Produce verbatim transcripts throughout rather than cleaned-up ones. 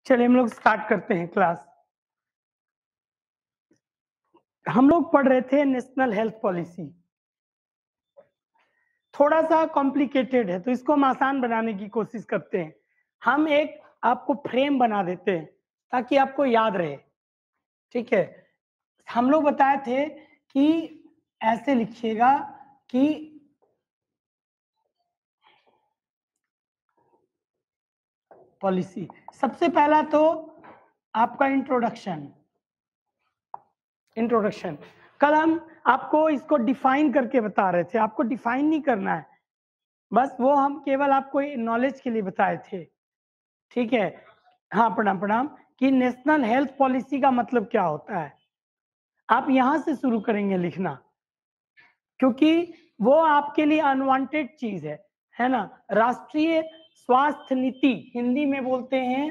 चलिए हम लोग स्टार्ट करते हैं क्लास। हम लोग पढ़ रहे थे नेशनल हेल्थ पॉलिसी। थोड़ा सा कॉम्प्लिकेटेड है तो इसको हम आसान बनाने की कोशिश करते हैं। हम एक आपको फ्रेम बना देते हैं ताकि आपको याद रहे। ठीक है, हम लोग बताए थे कि ऐसे लिखिएगा कि पॉलिसी। सबसे पहला तो आपका इंट्रोडक्शन इंट्रोडक्शन कल हम आपको इसको डिफाइन करके बता रहे थे। आपको डिफाइन नहीं करना है, बस वो हम केवल आपको नॉलेज के लिए बताए थे। ठीक है, हाँ प्रणाम प्रणाम। कि नेशनल हेल्थ पॉलिसी का मतलब क्या होता है, आप यहां से शुरू करेंगे लिखना, क्योंकि वो आपके लिए अनवांटेड चीज है है ना। राष्ट्रीय स्वास्थ्य नीति हिंदी में बोलते हैं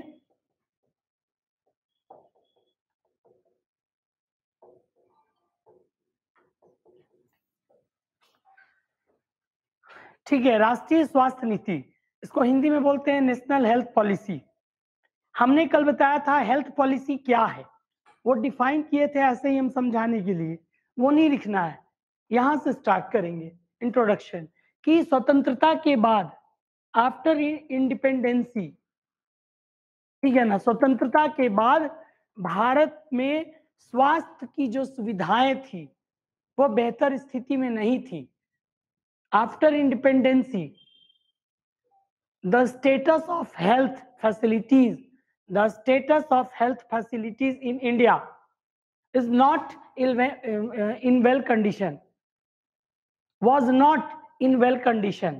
ठीक है, राष्ट्रीय स्वास्थ्य नीति, इसको हिंदी में बोलते हैं नेशनल हेल्थ पॉलिसी। हमने कल बताया था हेल्थ पॉलिसी क्या है, वो डिफाइन किए थे ऐसे ही हम समझाने के लिए, वो नहीं लिखना है। यहां से स्टार्ट करेंगे इंट्रोडक्शन। कि स्वतंत्रता के बाद, आफ्टर इंडिपेंडेंसी, ठीक है ना, स्वतंत्रता के बाद भारत में स्वास्थ्य की जो सुविधाएं थी वो बेहतर स्थिति में नहीं थी। After independency the status of health facilities the status of health facilities in India is not in well condition was not in well condition.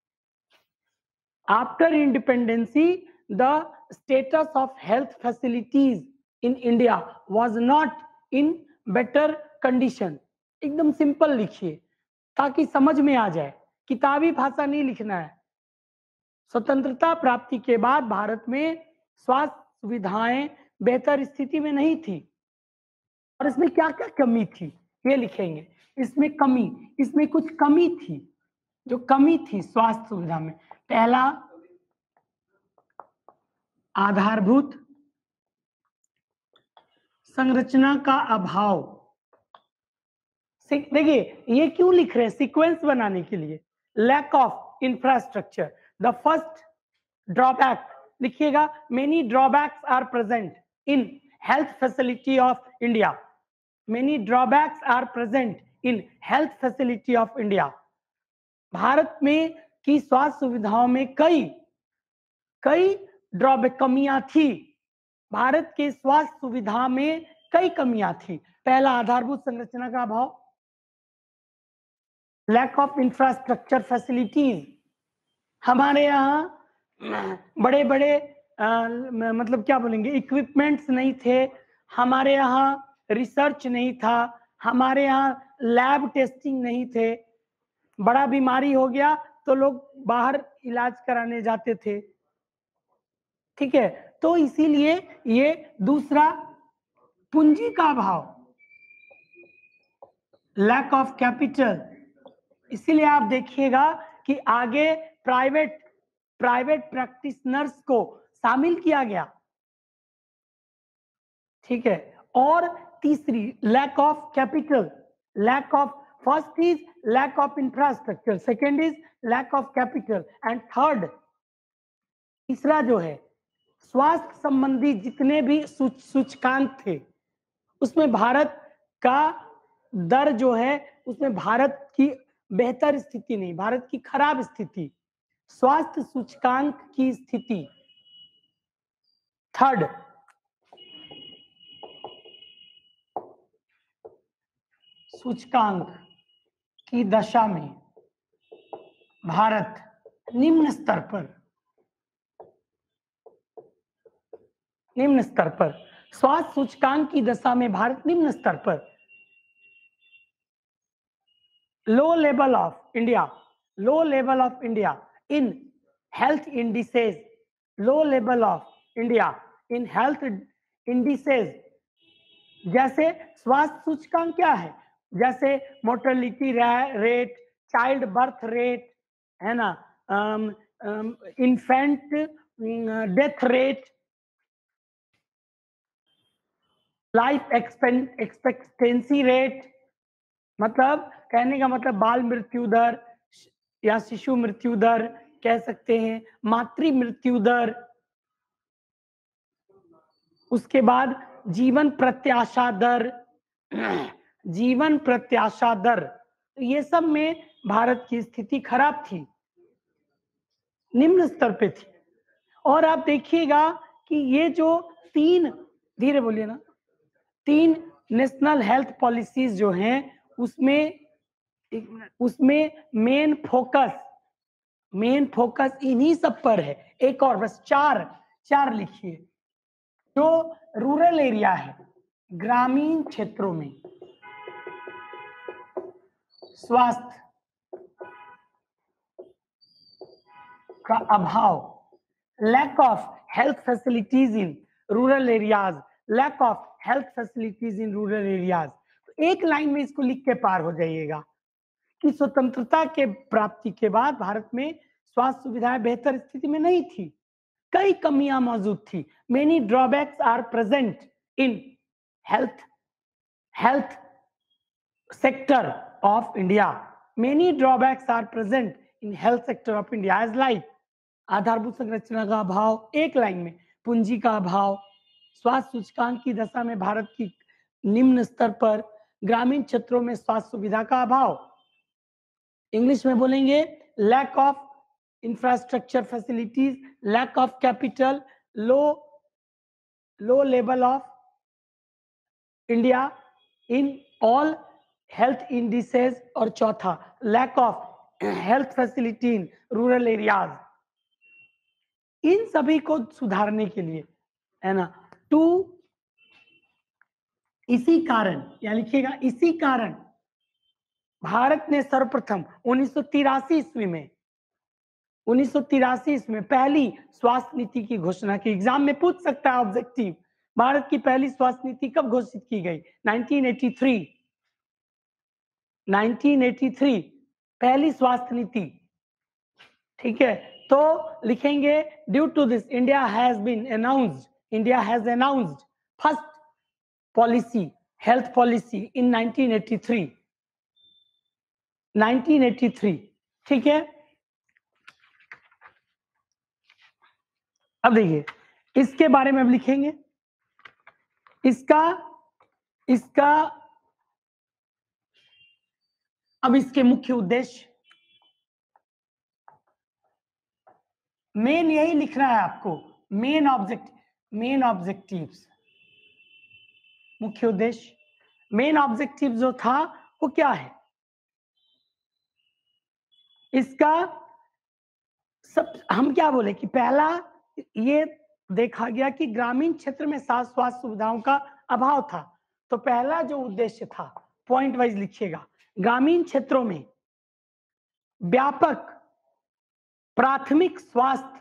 After independency, the status of health facilities in India was not in better condition. एकदम simple लिखिए ताकि समझ में आ जाए, किताबी भाषा नहीं लिखना है। स्वतंत्रता प्राप्ति के बाद भारत में स्वास्थ्य सुविधाएं बेहतर स्थिति में नहीं थी, और इसमें क्या क्या कमी थी ये लिखेंगे। इसमें कमी, इसमें कुछ कमी थी, जो कमी थी स्वास्थ्य सुविधा में। पहला, आधारभूत संरचना का अभाव। देखिए ये क्यों लिख रहे हैं, सीक्वेंस बनाने के लिए। Lack of infrastructure, the first drawback लिखिएगा, many drawbacks are present in health facility of India. Many drawbacks are present in health facility of India. Bharat में की स्वास्थ्य सुविधाओं में कई कई ड्रॉबैक कमियां थी। भारत के स्वास्थ्य सुविधा में कई कमियां थी। पहला, आधारभूत संरचना का अभाव, लैक ऑफ इंफ्रास्ट्रक्चर फैसिलिटीज। हमारे यहाँ बड़े बड़े आ, मतलब क्या बोलेंगे, इक्विपमेंट्स नहीं थे, हमारे यहाँ रिसर्च नहीं था, हमारे यहाँ लैब टेस्टिंग नहीं थे। बड़ा बीमारी हो गया तो लोग बाहर इलाज कराने जाते थे। ठीक है, तो इसीलिए ये दूसरा, पूंजी का अभाव, लैक ऑफ कैपिटल। इसीलिए आप देखिएगा कि आगे प्राइवेट प्राइवेट प्रैक्टिशनर्स को शामिल किया गया। ठीक है, और तीसरी, lack of capital, lack of, first is lack of infrastructure, second is lack of capital, and third, तीसरा जो है, स्वास्थ्य संबंधी जितने भी सूचकांक थे उसमें भारत का दर जो है, उसमें भारत की बेहतर स्थिति नहीं, भारत की खराब स्थिति, स्वास्थ्य सूचकांक की स्थिति। थर्ड, सूचकांक की दशा में भारत निम्न स्तर पर निम्न स्तर पर स्वास्थ्य सूचकांक की दशा में भारत निम्न स्तर पर, low level of India, low level of India in health indices, low level of India in health indices. जैसे स्वास्थ्य सूचकांक क्या है, जैसे mortality rate, child birth rate, है ना, infant death rate, life expectancy rate, मतलब कहने का मतलब बाल मृत्यु दर या शिशु मृत्यु दर कह सकते हैं, मातृ मृत्यु दर, उसके बाद जीवन प्रत्याशा दर, जीवन प्रत्याशा दर, तो ये सब में भारत की स्थिति खराब थी, निम्न स्तर पे थी। और आप देखिएगा कि ये जो तीन, धीरे बोलिए ना, तीन नेशनल हेल्थ पॉलिसीज जो हैं उसमें उसमें मेन फोकस मेन फोकस इन्हीं सब पर है। एक और बस चार चार लिखिए। जो रूरल एरिया है, ग्रामीण क्षेत्रों में स्वास्थ्य का अभाव, lack of health facilities in rural areas, lack of health facilities in rural areas. एक लाइन में इसको लिख के पार हो जाइएगा कि स्वतंत्रता के प्राप्ति के बाद भारत में स्वास्थ्य सुविधाएं बेहतर स्थिति में नहीं थी, कई कमियां मौजूद थी। Many drawbacks are present in health health sector of India. Many drawbacks are present in health sector of India as like आधारभूत संरचना का अभाव, एक लाइन में पूंजी का अभाव, स्वास्थ्य सूचकांक की दशा में भारत की निम्न स्तर पर, ग्रामीण क्षेत्रों में स्वास्थ्य सुविधा का अभाव, इंग्लिश में बोलेंगे lack of infrastructure facilities, lack of capital, low low level of India in all health indices, और चौथा lack of health facility in rural areas. इन सभी को सुधारने के लिए, है ना, टू इसी कारण, या लिखिएगा इसी कारण भारत ने सर्वप्रथम उन्नीस सौ तिरासी ईस्वी में उन्नीस सौ तिरासी ईस्वी में पहली स्वास्थ्य नीति की घोषणा की। एग्जाम में पूछ सकता है ऑब्जेक्टिव, भारत की पहली स्वास्थ्य नीति कब घोषित की गई? Nineteen eighty three nineteen eighty three पहली स्वास्थ्य नीति, ठीक है। तो लिखेंगे due to this India has been announced India has announced first policy, health policy in nineteen eighty three nineteen eighty three, ठीक है। अब देखिए इसके बारे में अब लिखेंगे, इसका इसका अब इसके मुख्य उद्देश्य, मेन यही लिखना है आपको, मेन ऑब्जेक्ट मेन ऑब्जेक्टिव्स, मुख्य उद्देश्य। मेन ऑब्जेक्टिव जो था वो क्या है? इसका सब हम क्या बोले कि पहला ये देखा गया कि ग्रामीण क्षेत्र में स्वास्थ्य सुविधाओं का अभाव था। तो पहला जो उद्देश्य था, पॉइंट वाइज लिखिएगा, ग्रामीण क्षेत्रों में व्यापक प्राथमिक स्वास्थ्य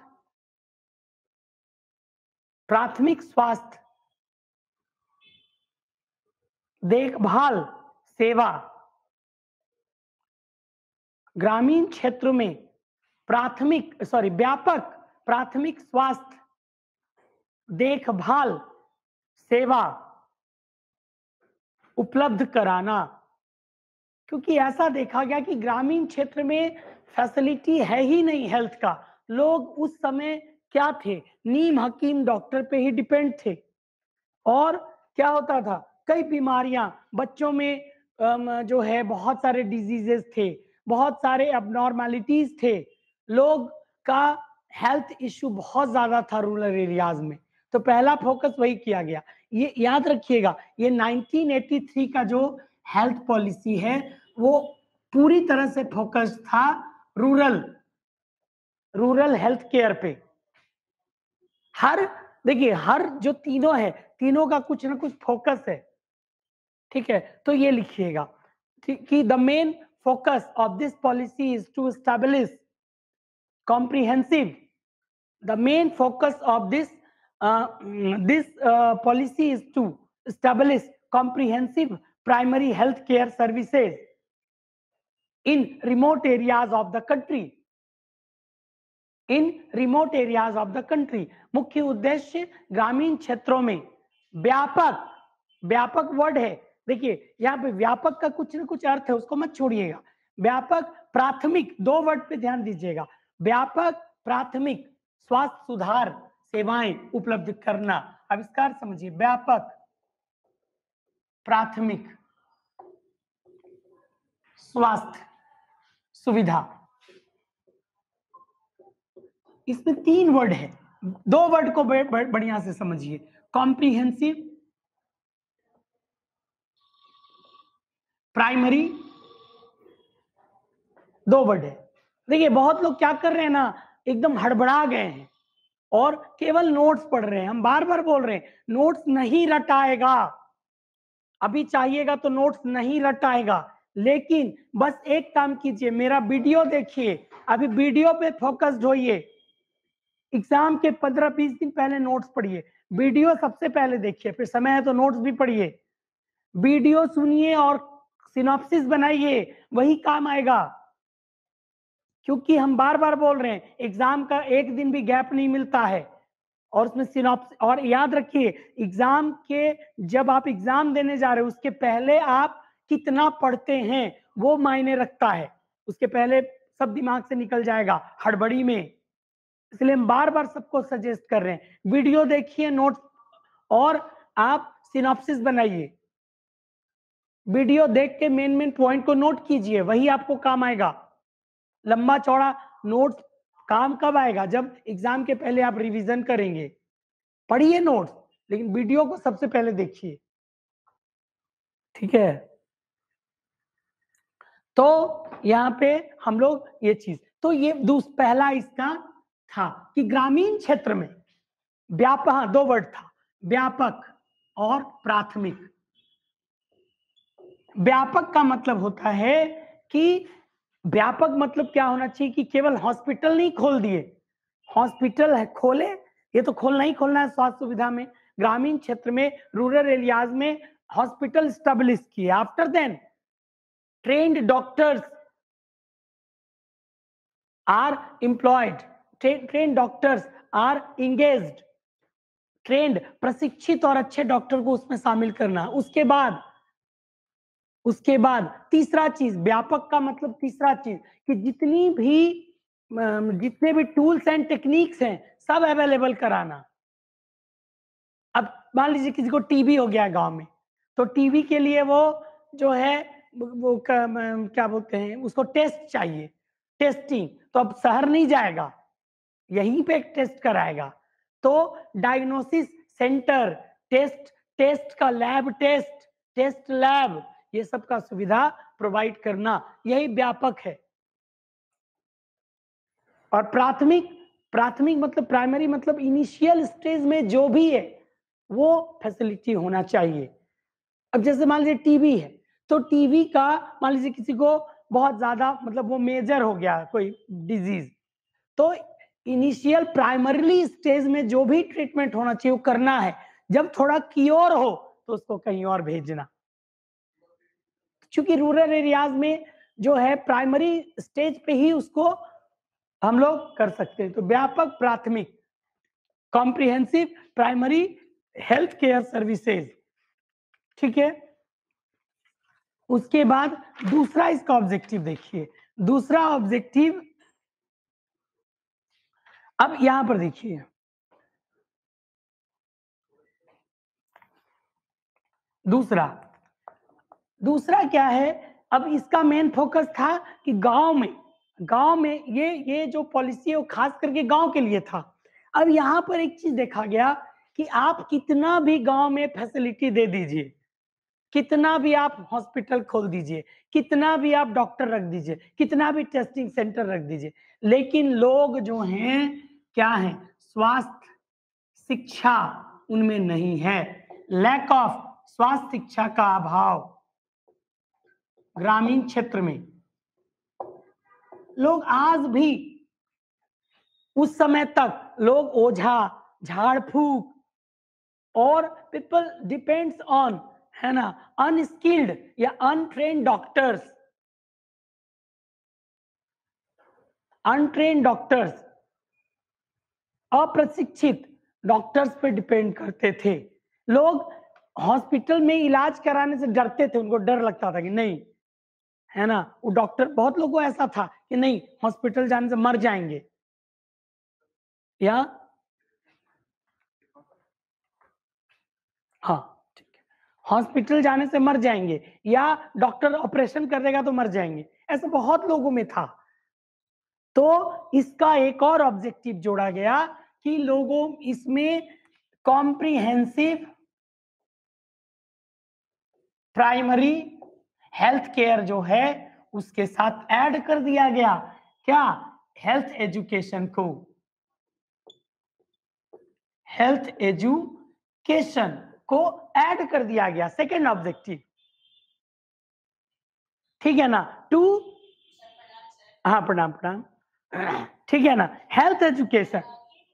प्राथमिक स्वास्थ्य देखभाल सेवा, ग्रामीण क्षेत्रों में प्राथमिक सॉरी व्यापक प्राथमिक स्वास्थ्य देखभाल सेवा उपलब्ध कराना। क्योंकि ऐसा देखा गया कि ग्रामीण क्षेत्र में फैसिलिटी है ही नहीं हेल्थ का। लोग उस समय क्या थे, नीम हकीम डॉक्टर पे ही डिपेंड थे, और क्या होता था, कई बीमारियां बच्चों में जो है बहुत सारे डिजीजेस थे, बहुत सारे अबनॉर्मैलिटीज थे, लोग का हेल्थ इश्यू बहुत ज्यादा था रूरल एरियाज में। तो पहला फोकस वही किया गया। ये याद रखिएगा, ये नाइनटीन एटी थ्री का जो हेल्थ पॉलिसी है वो पूरी तरह से फोकस था रूरल रूरल हेल्थ केयर पे। हर देखिए हर जो तीनों है, तीनों का कुछ ना कुछ फोकस है, ठीक है। तो ये लिखिएगा कि the main focus of this policy is to establish comprehensive the main focus of this uh, this uh, policy is to establish comprehensive primary health care services in remote areas of the country in remote areas of the country। मुख्य उद्देश्य ग्रामीण क्षेत्रों में व्यापक व्यापक word है, देखिए यहाँ पे व्यापक का कुछ ना कुछ अर्थ है, उसको मत छोड़िएगा। व्यापक प्राथमिक, दो वर्ड पे ध्यान दीजिएगा। व्यापक प्राथमिक स्वास्थ्य सुधार सेवाएं उपलब्ध करना, आविष्कार समझिए, व्यापक प्राथमिक स्वास्थ्य सुविधा। इसमें तीन वर्ड है, दो वर्ड को बढ़िया से समझिए, कॉम्प्रिहेंसिव, प्राइमरी, दो वर्ड है। देखिए बहुत लोग क्या कर रहे हैं ना, एकदम हड़बड़ा गए हैं और केवल नोट्स पढ़ रहे हैं। हम बार बार बोल रहे हैं नोट्स नहीं रटाएगा, अभी चाहिएगा तो नोट्स नहीं रटाएगा, लेकिन बस एक काम कीजिए, मेरा वीडियो देखिए, अभी वीडियो पे फोकस्ड होइए। एग्जाम के पंद्रह बीस दिन पहले नोट्स पढ़िए, वीडियो सबसे पहले देखिए, फिर समय है तो नोट्स भी पढ़िए। वीडियो सुनिए और सिनॉप्सिस बनाइए, वही काम आएगा। क्योंकि हम बार बार बोल रहे हैं एग्जाम का एक दिन भी गैप नहीं मिलता है, और उसमें सिनॉप्सिस, और याद रखिए एग्जाम के, जब आप एग्जाम देने जा रहे हो उसके पहले आप कितना पढ़ते हैं वो मायने रखता है। उसके पहले सब दिमाग से निकल जाएगा हड़बड़ी में, इसलिए हम बार बार सबको सजेस्ट कर रहे हैं वीडियो देखिए, नोट्स, और आप सिनॉप्सिस बनाइए। वीडियो देख के मेन मेन पॉइंट को नोट कीजिए, वही आपको काम आएगा। लंबा चौड़ा नोट्स काम कब आएगा, जब एग्जाम के पहले आप रिवीजन करेंगे। पढ़िए नोट्स, लेकिन वीडियो को सबसे पहले देखिए, ठीक है। तो यहाँ पे हम लोग ये चीज, तो ये दूस पहला इसका था कि ग्रामीण क्षेत्र में व्यापक, हाँ दो वर्ड था, व्यापक और प्राथमिक। व्यापक का मतलब होता है कि, व्यापक मतलब क्या होना चाहिए कि केवल हॉस्पिटल नहीं खोल दिए, हॉस्पिटल है खोले, ये तो खोलना ही खोलना है स्वास्थ्य सुविधा में। ग्रामीण क्षेत्र में, रूरल एरियाज में हॉस्पिटल स्टैब्लिश किए, after then trained doctors are employed, trained doctors are engaged, trained प्रशिक्षित और अच्छे डॉक्टर को उसमें शामिल करना। उसके बाद उसके बाद तीसरा चीज, व्यापक का मतलब तीसरा चीज कि जितनी भी जितने भी टूल्स एंड टेक्निक्स हैं सब अवेलेबल कराना। अब मान लीजिए किसी को टीबी हो गया गांव में, तो टीबी के लिए वो जो है वो क्या बोलते हैं उसको, टेस्ट चाहिए, टेस्टिंग, तो अब शहर नहीं जाएगा, यहीं पे टेस्ट कराएगा। तो डायग्नोसिस सेंटर, टेस्ट टेस्ट का लैब, टेस्ट टेस्ट लैब, ये सब का सुविधा प्रोवाइड करना, यही व्यापक है। और प्राथमिक, प्राथमिक मतलब प्राइमरी, मतलब इनिशियल स्टेज में जो भी है वो फैसिलिटी होना चाहिए। अब जैसे मान लीजिए टीबी है, तो टीबी का मान लीजिए किसी को बहुत ज्यादा, मतलब वो मेजर हो गया कोई डिजीज, तो इनिशियल प्राइमरीली स्टेज में जो भी ट्रीटमेंट होना चाहिए वो करना है। जब थोड़ा क्योर हो तो उसको कहीं और भेजना, क्योंकि रूरल एरियाज में जो है प्राइमरी स्टेज पे ही उसको हम लोग कर सकते हैं। तो व्यापक प्राथमिक, comprehensive primary health care services, ठीक है। उसके बाद दूसरा इसका ऑब्जेक्टिव देखिए, दूसरा ऑब्जेक्टिव, अब यहां पर देखिए, दूसरा दूसरा क्या है, अब इसका मेन फोकस था कि गांव में, गांव में ये ये जो पॉलिसी है वो खास करके गांव के लिए था। अब यहां पर एक चीज देखा गया कि आप कितना भी गांव में फैसिलिटी दे दीजिए, कितना भी आप हॉस्पिटल खोल दीजिए, कितना भी आप डॉक्टर रख दीजिए, कितना भी टेस्टिंग सेंटर रख दीजिए, लेकिन लोग जो हैं क्या है, स्वास्थ्य शिक्षा उनमें नहीं है, लैक ऑफ स्वास्थ्य शिक्षा का अभाव। ग्रामीण क्षेत्र में लोग आज भी, उस समय तक लोग ओझा, झाड़ फूक और पीपल डिपेंड्स ऑन, है ना, अनस्किल्ड या अनट्रेन्ड डॉक्टर्स, अनट्रेन्ड डॉक्टर्स, अप्रशिक्षित डॉक्टर्स पे डिपेंड करते थे। लोग हॉस्पिटल में इलाज कराने से डरते थे, उनको डर लगता था कि नहीं, है ना, वो डॉक्टर, बहुत लोगों को ऐसा था कि नहीं हॉस्पिटल जाने से मर जाएंगे, या हाँ ठीक है, हॉस्पिटल जाने से मर जाएंगे, या डॉक्टर ऑपरेशन कर देगा तो मर जाएंगे, ऐसा बहुत लोगों में था। तो इसका एक और ऑब्जेक्टिव जोड़ा गया कि लोगों इसमें कॉम्प्रिहेंसिव प्राइमरी हेल्थ केयर जो है उसके साथ ऐड कर दिया गया, क्या, हेल्थ एजुकेशन को, हेल्थ एजुकेशन को ऐड कर दिया गया, सेकेंड ऑब्जेक्टिव, ठीक है ना। टू, हाँ प्रणाम प्रणाम, ठीक है ना, हेल्थ एजुकेशन,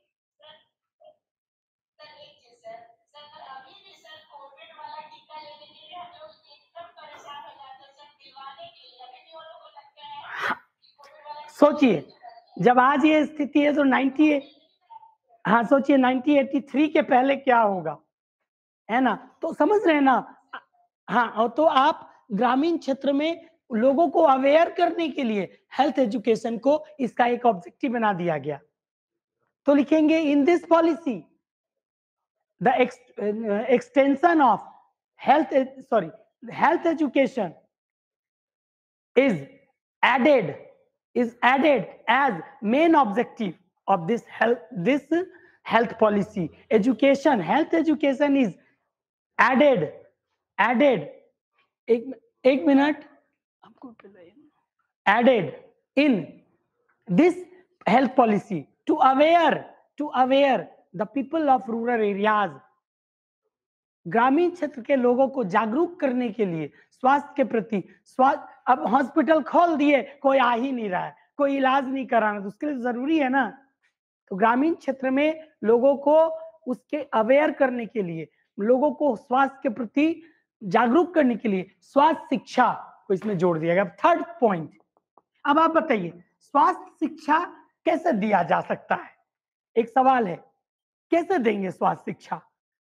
सोचिए जब आज ये स्थिति है तो नाइनटी, हाँ सोचिए नाइनटीन एटी थ्री के पहले क्या होगा, है ना, तो समझ रहे हैं ना। हाँ, और तो आप ग्रामीण क्षेत्र में लोगों को अवेयर करने के लिए हेल्थ एजुकेशन को इसका एक ऑब्जेक्टिव बना दिया गया। तो लिखेंगे in this policy the extension of health, sorry, health education is added is added as main objective of this health this health policy. Education, health education is added added एक एक मिनट आपको added in this health policy to aware to aware the people of rural areas, ग्रामीण क्षेत्र के लोगों को जागरूक करने के लिए स्वास्थ्य के प्रति, स्वास्थ्य, अब हॉस्पिटल खोल दिए, कोई आ ही नहीं रहा है, कोई इलाज नहीं कराना, तो उसके लिए जरूरी है ना, तो ग्रामीण क्षेत्र में लोगों को उसके अवेयर करने के लिए, लोगों को स्वास्थ्य के प्रति जागरूक करने के लिए स्वास्थ्य शिक्षा को इसमें जोड़ दिया गया। थर्ड पॉइंट, अब आप बताइए स्वास्थ्य शिक्षा कैसे दिया जा सकता है, एक सवाल है, कैसे देंगे स्वास्थ्य शिक्षा,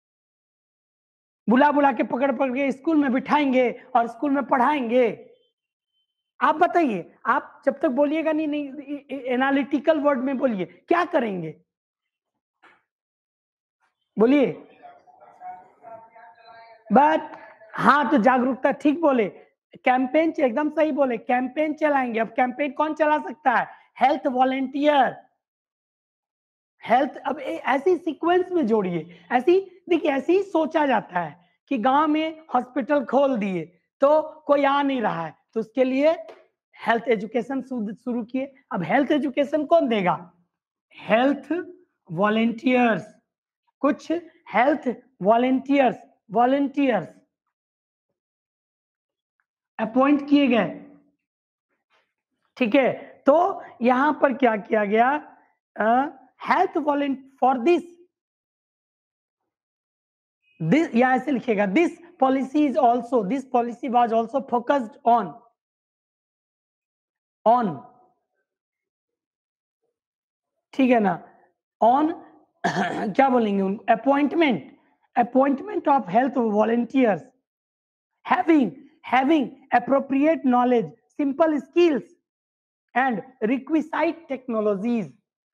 बुला बुला के पकड़ पकड़ के स्कूल में बिठाएंगे और स्कूल में पढ़ाएंगे, आप बताइए, आप जब तक बोलिएगा नहीं नहीं एनालिटिकल वर्ड में बोलिए, क्या करेंगे, बोलिए, बट हाँ तो जागरूकता, ठीक बोले, कैंपेन, एकदम सही बोले, कैंपेन चलाएंगे। अब कैंपेन कौन चला सकता है, हेल्थ वॉलेंटियर, हेल्थ, अब ऐसी सीक्वेंस में जोड़िए, ऐसी देखिए, ऐसे ही सोचा जाता है कि गांव में हॉस्पिटल खोल दिए तो कोई आ नहीं रहा है, तो उसके लिए हेल्थ एजुकेशन शुरू किए। अब हेल्थ एजुकेशन कौन देगा, हेल्थ वॉलेंटियर्स, कुछ हेल्थ वॉलेंटियर्स वॉलेंटियर्स अपॉइंट किए गए, ठीक है। तो यहां पर क्या किया गया, health volunteer for this this या ऐसे लिखेगा, this policy is also, this policy was also focused on on ठीक है ना, ऑन क्या बोलेंगे, appointment appointment of health volunteers having having appropriate knowledge, simple skills and requisite technologies.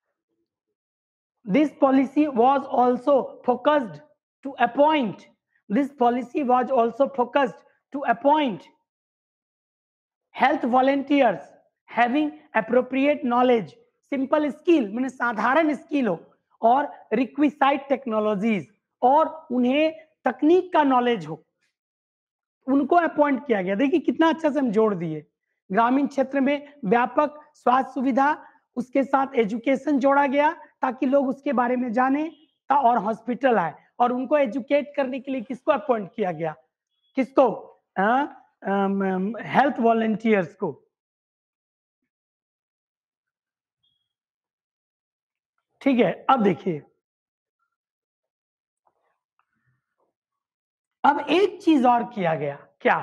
This policy was also focused to appoint this policy was also focused to appoint health volunteers having appropriate knowledge, simple skill मैंने साधारण skill हो, और requisite technologies और उन्हें तकनीक का knowledge हो, उनको अपॉइंट किया गया। देखिए कितना अच्छा से हम जोड़ दिए, ग्रामीण क्षेत्र में व्यापक स्वास्थ्य सुविधा, उसके साथ एजुकेशन जोड़ा गया ताकि लोग उसके बारे में जाने और हॉस्पिटल आए, और उनको एजुकेट करने के लिए किसको अपॉइंट किया गया, किसको, हेल्थ वॉलंटियर्स को, ठीक है। अब देखिए, अब एक चीज और किया गया, क्या,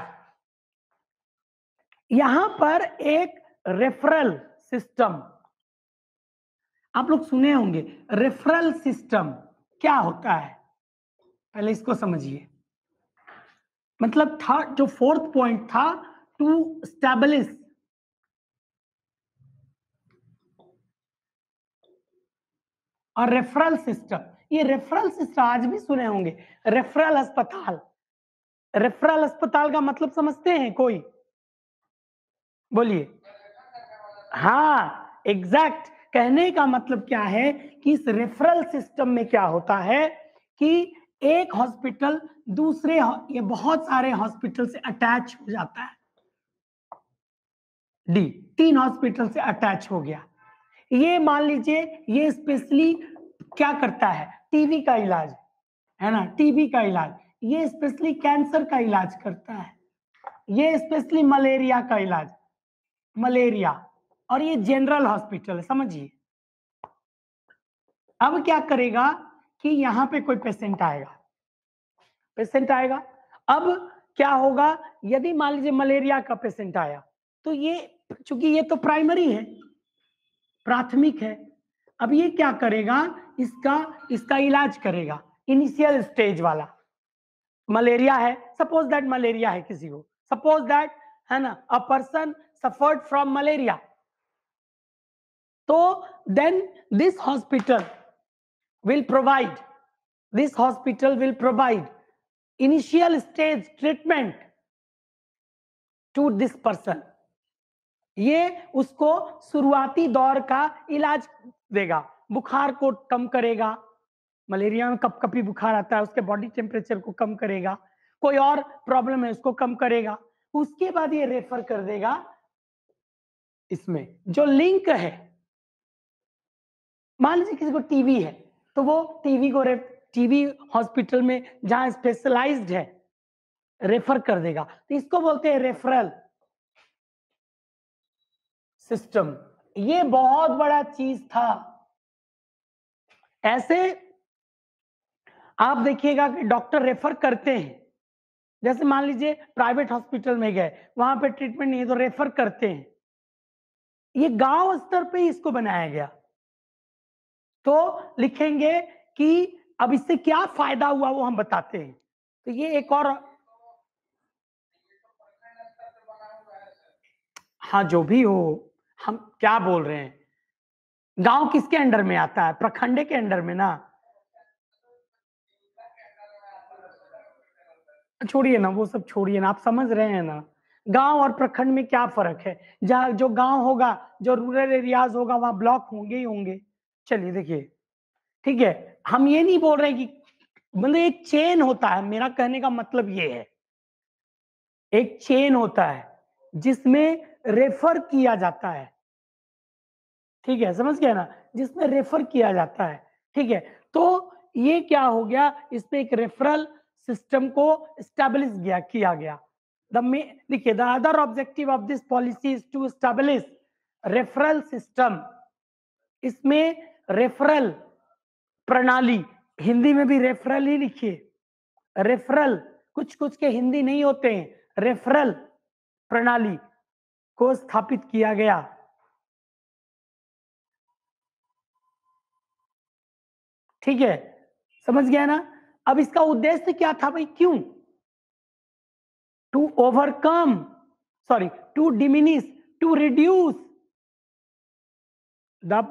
यहां पर एक रेफरल सिस्टम, आप लोग सुने होंगे, रेफरल सिस्टम क्या होता है, पहले इसको समझिए। मतलब था जो फोर्थ पॉइंट था टू स्टैब्लिश और रेफरल सिस्टम। ये रेफरल सिस्टम आज भी सुने होंगे, रेफरल अस्पताल। रेफरल अस्पताल का मतलब समझते हैं कोई? बोलिए। हाँ, एग्जैक्ट। कहने का मतलब क्या है कि इस रेफरल सिस्टम में क्या होता है कि एक हॉस्पिटल दूसरे, ये बहुत सारे हॉस्पिटल से अटैच हो जाता है। डी, तीन हॉस्पिटल से अटैच हो गया। ये मान लीजिए ये स्पेशली क्या करता है, टीबी का इलाज है ना, टीबी का इलाज। ये स्पेशली कैंसर का इलाज करता है। ये स्पेशली मलेरिया का इलाज, मलेरिया। और ये जनरल हॉस्पिटल है, समझिए। अब क्या करेगा कि यहां पे कोई पेशेंट आएगा, पेशेंट आएगा। अब क्या होगा, यदि मान लीजिए मलेरिया का पेशेंट आया, तो ये चूंकि ये तो प्राइमरी है, प्राथमिक है, अब ये क्या करेगा, इसका इसका इलाज करेगा। इनिशियल स्टेज वाला मलेरिया है, सपोज दैट मलेरिया है किसी को, सपोज दैट है ना, a person suffered from malaria, तो then this hospital will provide this hospital will provide initial stage treatment to this person। ये उसको शुरुआती दौर का इलाज देगा, बुखार को कम करेगा। मलेरिया में कपकपी बुखार आता है, उसके बॉडी टेम्परेचर को कम करेगा। कोई और प्रॉब्लम है उसको कम करेगा। उसके बाद ये रेफर कर देगा इसमें जो लिंक है। मान लीजिए किसी को टीबी है, तो वो टीबी को टीबी हॉस्पिटल में जहां स्पेशलाइज्ड है रेफर कर देगा, तो इसको बोलते हैं रेफरल सिस्टम। ये बहुत बड़ा चीज था। ऐसे आप देखिएगा कि डॉक्टर रेफर करते हैं, जैसे मान लीजिए प्राइवेट हॉस्पिटल में गए, वहां पे ट्रीटमेंट नहीं है तो रेफर करते हैं। ये गांव स्तर पे ही इसको बनाया गया। तो लिखेंगे कि अब इससे क्या फायदा हुआ वो हम बताते हैं। तो ये एक और, हाँ जो भी हो, हम क्या बोल रहे हैं, गांव किसके अंडर में आता है, प्रखंडे के अंडर में ना। छोड़िए ना वो सब, छोड़िए ना, आप समझ रहे हैं ना गांव और प्रखंड में क्या फर्क है। जहां जो गांव होगा, जो रूरल एरियाज होगा, वहां ब्लॉक होंगे ही होंगे। चलिए देखिए, ठीक है, हम ये नहीं बोल रहे कि मतलब एक चेन होता है, मेरा कहने का मतलब ये है एक चेन होता है जिसमें रेफर किया जाता है। ठीक है, समझ गया ना, जिसमें रेफर किया जाता है। ठीक है, तो ये क्या हो गया, इसमें एक रेफरल सिस्टम को स्टैब्लिश किया किया गया। द देखिए, the other objective of this policy is to establish referral system. इसमें रेफरल प्रणाली, हिंदी में भी रेफरल ही लिखिए, रेफरल, कुछ कुछ के हिंदी नहीं होते हैं, रेफरल प्रणाली को स्थापित किया गया। ठीक है, समझ गया ना। अब इसका उद्देश्य क्या था भाई, क्यों, to overcome, sorry to diminish, to reduce the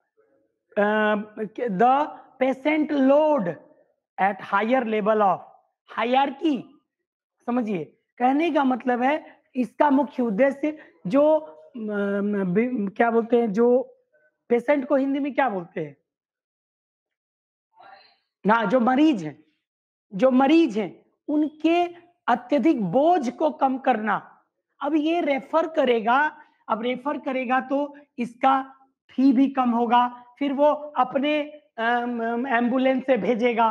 the patient load at higher level of hierarchy. समझिए, कहने का मतलब है इसका मुख्य उद्देश्य जो अम, क्या बोलते हैं, जो पेशेंट को हिंदी में क्या बोलते हैं ना, जो मरीज हैं, जो मरीज हैं उनके अत्यधिक बोझ को कम करना। अब ये रेफर करेगा, अब रेफर करेगा तो इसका फी भी कम होगा, फिर वो अपने एम्बुलेंस से भेजेगा,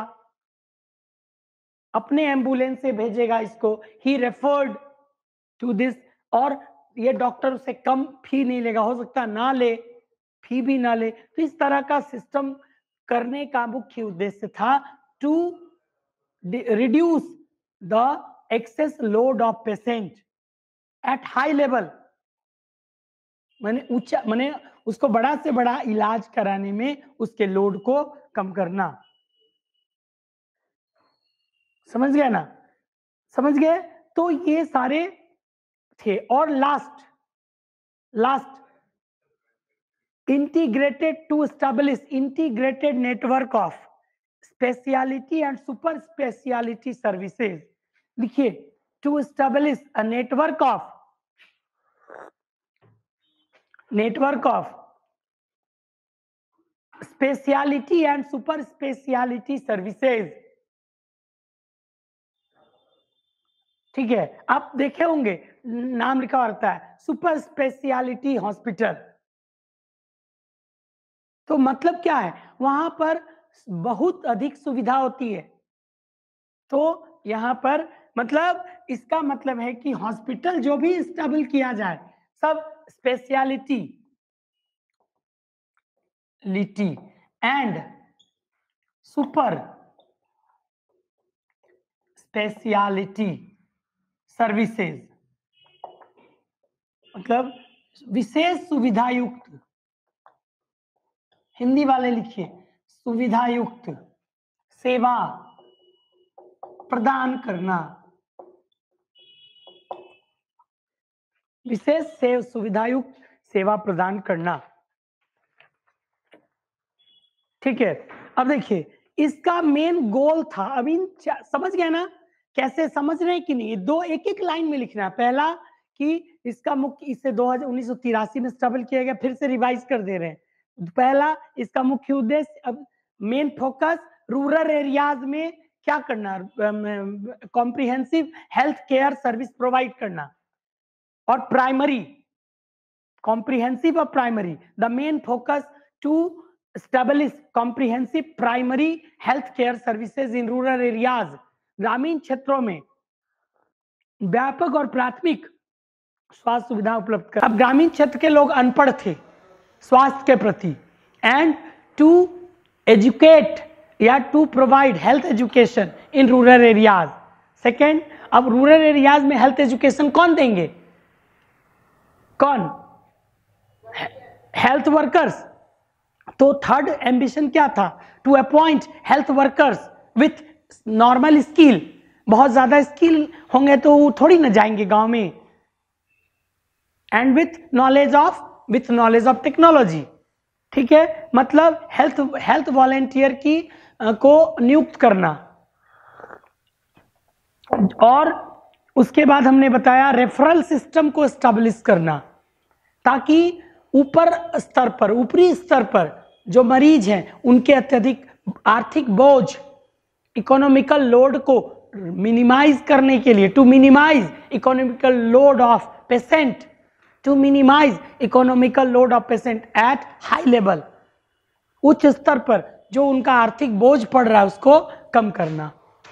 अपने एम्बुलेंस से भेजेगा इसको, ही रेफर्ड टू दिस। और ये डॉक्टर उससे कम फी नहीं लेगा, हो सकता ना ले, फी भी ना ले। तो इस तरह का सिस्टम करने का मुख्य उद्देश्य था to reduce the excess load of patient at high level। मैंने ऊंचा, मैंने उसको बड़ा से बड़ा इलाज कराने में उसके लोड को कम करना। समझ गया ना, समझ गए? तो ये सारे थे। और last last integrated to establish integrated network of specialty and super specialty services. देखिए, to establish a network of network of specialty and super specialty services. ठीक है, आप देखे होंगे नाम लिखा रहता है सुपर स्पेशलिटी हॉस्पिटल। तो मतलब क्या है, वहां पर बहुत अधिक सुविधा होती है। तो यहां पर मतलब इसका मतलब है कि हॉस्पिटल जो भी स्टेबल किया जाए सब स्पेशलिटी लिटी एंड सुपर स्पेशलिटी सर्विसेज, मतलब विशेष सुविधा युक्त, हिंदी वाले लिखिए सुविधा युक्त सेवा प्रदान करना, विशेष से सुविधा युक्त सेवा प्रदान करना। ठीक है, अब देखिए इसका मेन गोल था, अब इन समझ गया ना, कैसे समझ रहे हैं कि नहीं? दो एक एक लाइन में लिखना है। पहला कि इसका मुख्य, इसे दो हजार उन्नीस सौ तिरासी में स्टेबल किया गया, फिर से रिवाइज कर दे रहे हैं। पहला इसका मुख्य उद्देश्य, अब मेन फोकस रूरल एरियाज में क्या करना, comprehensive health care service provide करना, और प्राइमरी कॉम्प्रिहेंसिव और primary, the main focus to establish comprehensive primary health care services in rural areas, ग्रामीण क्षेत्रों में व्यापक और प्राथमिक स्वास्थ्य सुविधा उपलब्ध कर। अब ग्रामीण क्षेत्र के लोग अनपढ़ थे स्वास्थ्य के प्रति, एंड टू एजुकेट या to provide health education in rural areas. Second, अब रूरल एरियाज में हेल्थ एजुकेशन कौन देंगे? कौन? Health workers. तो थर्ड एम्बिशन क्या था? To appoint health workers with normal skill, बहुत ज्यादा स्किल होंगे तो वो थोड़ी ना जाएंगे गांव में, and with knowledge of with knowledge of technology. ठीक है, मतलब हेल्थ हेल्थ वॉलेंटियर की आ, को नियुक्त करना। और उसके बाद हमने बताया रेफरल सिस्टम को एस्टेब्लिश करना, ताकि ऊपर स्तर पर ऊपरी स्तर पर जो मरीज हैं उनके अत्यधिक आर्थिक बोझ, इकोनॉमिकल लोड को मिनिमाइज करने के लिए, to minimise economical load of patient to minimise economical load of patient at high level, उच्च स्तर पर जो उनका आर्थिक बोझ पड़ रहा है उसको कम करना।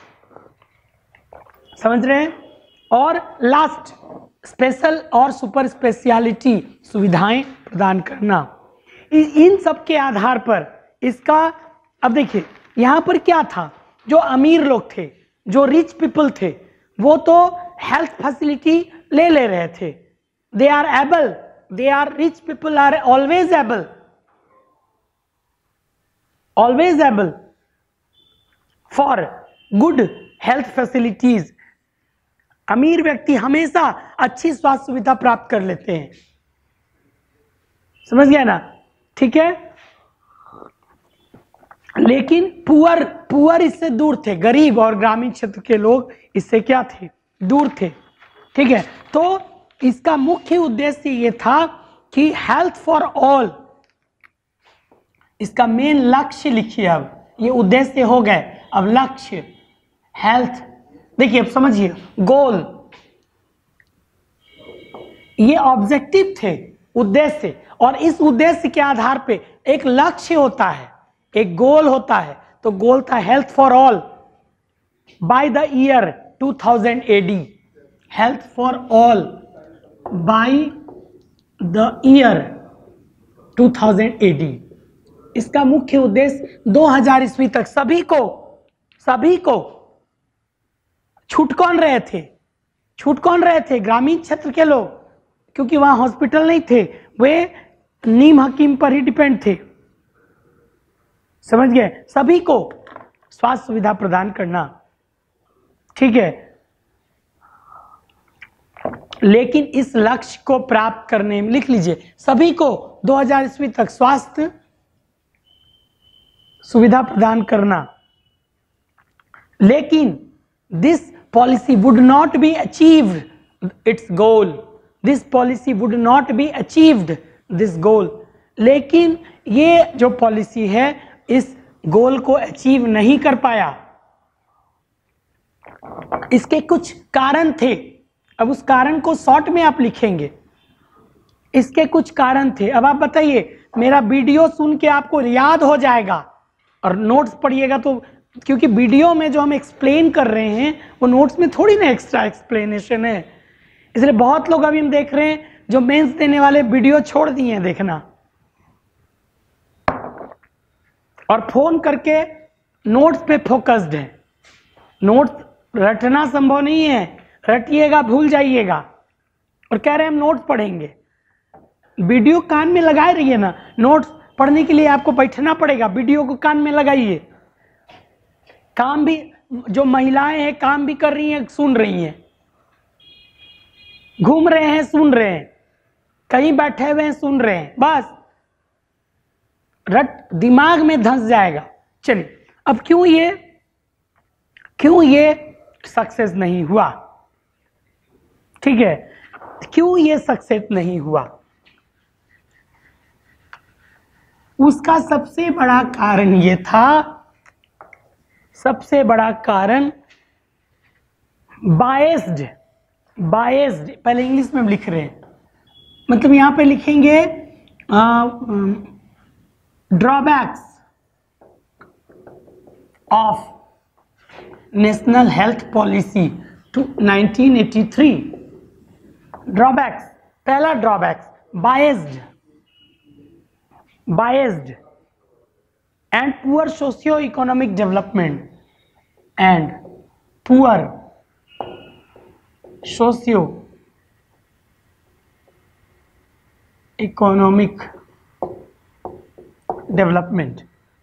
समझ रहे हैं? और लास्ट, स्पेशल और सुपर स्पेशलिटी सुविधाएं प्रदान करना। इन सब के आधार पर इसका, अब देखिए यहां पर क्या था, जो अमीर लोग थे, जो रिच पीपल थे, वो तो हेल्थ फैसिलिटी ले ले रहे थे, they are able, they are rich people are always able, always able for good health facilities. अमीर व्यक्ति हमेशा अच्छी स्वास्थ्य सुविधा प्राप्त कर लेते हैं। समझ गया ना? ठीक है, लेकिन पुअर पुअर इससे दूर थे, गरीब और ग्रामीण क्षेत्र के लोग इससे क्या थे? दूर थे। ठीक है, तो इसका मुख्य उद्देश्य ये था कि हेल्थ फॉर ऑल, इसका मेन लक्ष्य लिखिए। अब ये उद्देश्य हो गए, अब लक्ष्य हेल्थ, देखिए अब समझिए, गोल, ये ऑब्जेक्टिव थे, उद्देश्य, और इस उद्देश्य के आधार पे एक लक्ष्य होता है, एक गोल होता है। तो गोल था health for all by the year two thousand AD, health for all by the year two thousand AD. इसका मुख्य उद्देश्य दो हज़ार ईस्वी तक सभी को सभी को छूट कौन रहे थे? छूट कौन रहे थे? ग्रामीण क्षेत्र के लोग, क्योंकि वहां हॉस्पिटल नहीं थे, वे नीम हकीम पर ही डिपेंड थे। समझ गए? सभी को स्वास्थ्य सुविधा प्रदान करना। ठीक है, लेकिन इस लक्ष्य को प्राप्त करने में, लिख लीजिए, सभी को दो हज़ार ईस्वी तक स्वास्थ्य सुविधा प्रदान करना, लेकिन this policy would not be achieved its goal, this policy would not be achieved this goal, लेकिन ये जो पॉलिसी है इस गोल को अचीव नहीं कर पाया। इसके कुछ कारण थे, अब उस कारण को शॉर्ट में आप लिखेंगे, इसके कुछ कारण थे। अब आप बताइए, मेरा वीडियो सुन के आपको याद हो जाएगा और नोट्स पढ़िएगा तो, क्योंकि वीडियो में जो हम एक्सप्लेन कर रहे हैं वो नोट्स में थोड़ी ना एक्स्ट्रा एक्सप्लेनेशन है, इसलिए बहुत लोग अभी हम देख रहे हैं जो मेंस देने वाले वीडियो छोड़ दिए हैं देखना और फोन करके नोट्स पे फोकस्ड है। नोट्स रटना संभव नहीं है, रटिएगा भूल जाइएगा और कह रहे हैं हम नोट्स पढ़ेंगे। वीडियो कान में लगाए रहिए ना, नोट्स पढ़ने के लिए आपको बैठना पड़ेगा, वीडियो को कान में लगाइए। काम भी, जो महिलाएं हैं काम भी कर रही हैं, सुन रही हैं, घूम रहे हैं सुन रहे हैं, कहीं बैठे हुए हैं सुन रहे हैं, बस रट दिमाग में धंस जाएगा। चलिए, अब क्यों ये क्यों ये सक्सेस नहीं हुआ, ठीक है, क्यों ये सक्सेस नहीं हुआ? उसका सबसे बड़ा कारण ये था, सबसे बड़ा कारण बायस्ड, बायस्ड, पहले इंग्लिश में लिख रहे हैं, मतलब यहां पे लिखेंगे drawbacks of national health policy to nineteen eighty three. Drawbacks, पहला drawbacks biased, biased and poor socio economic development and poor socio economic development.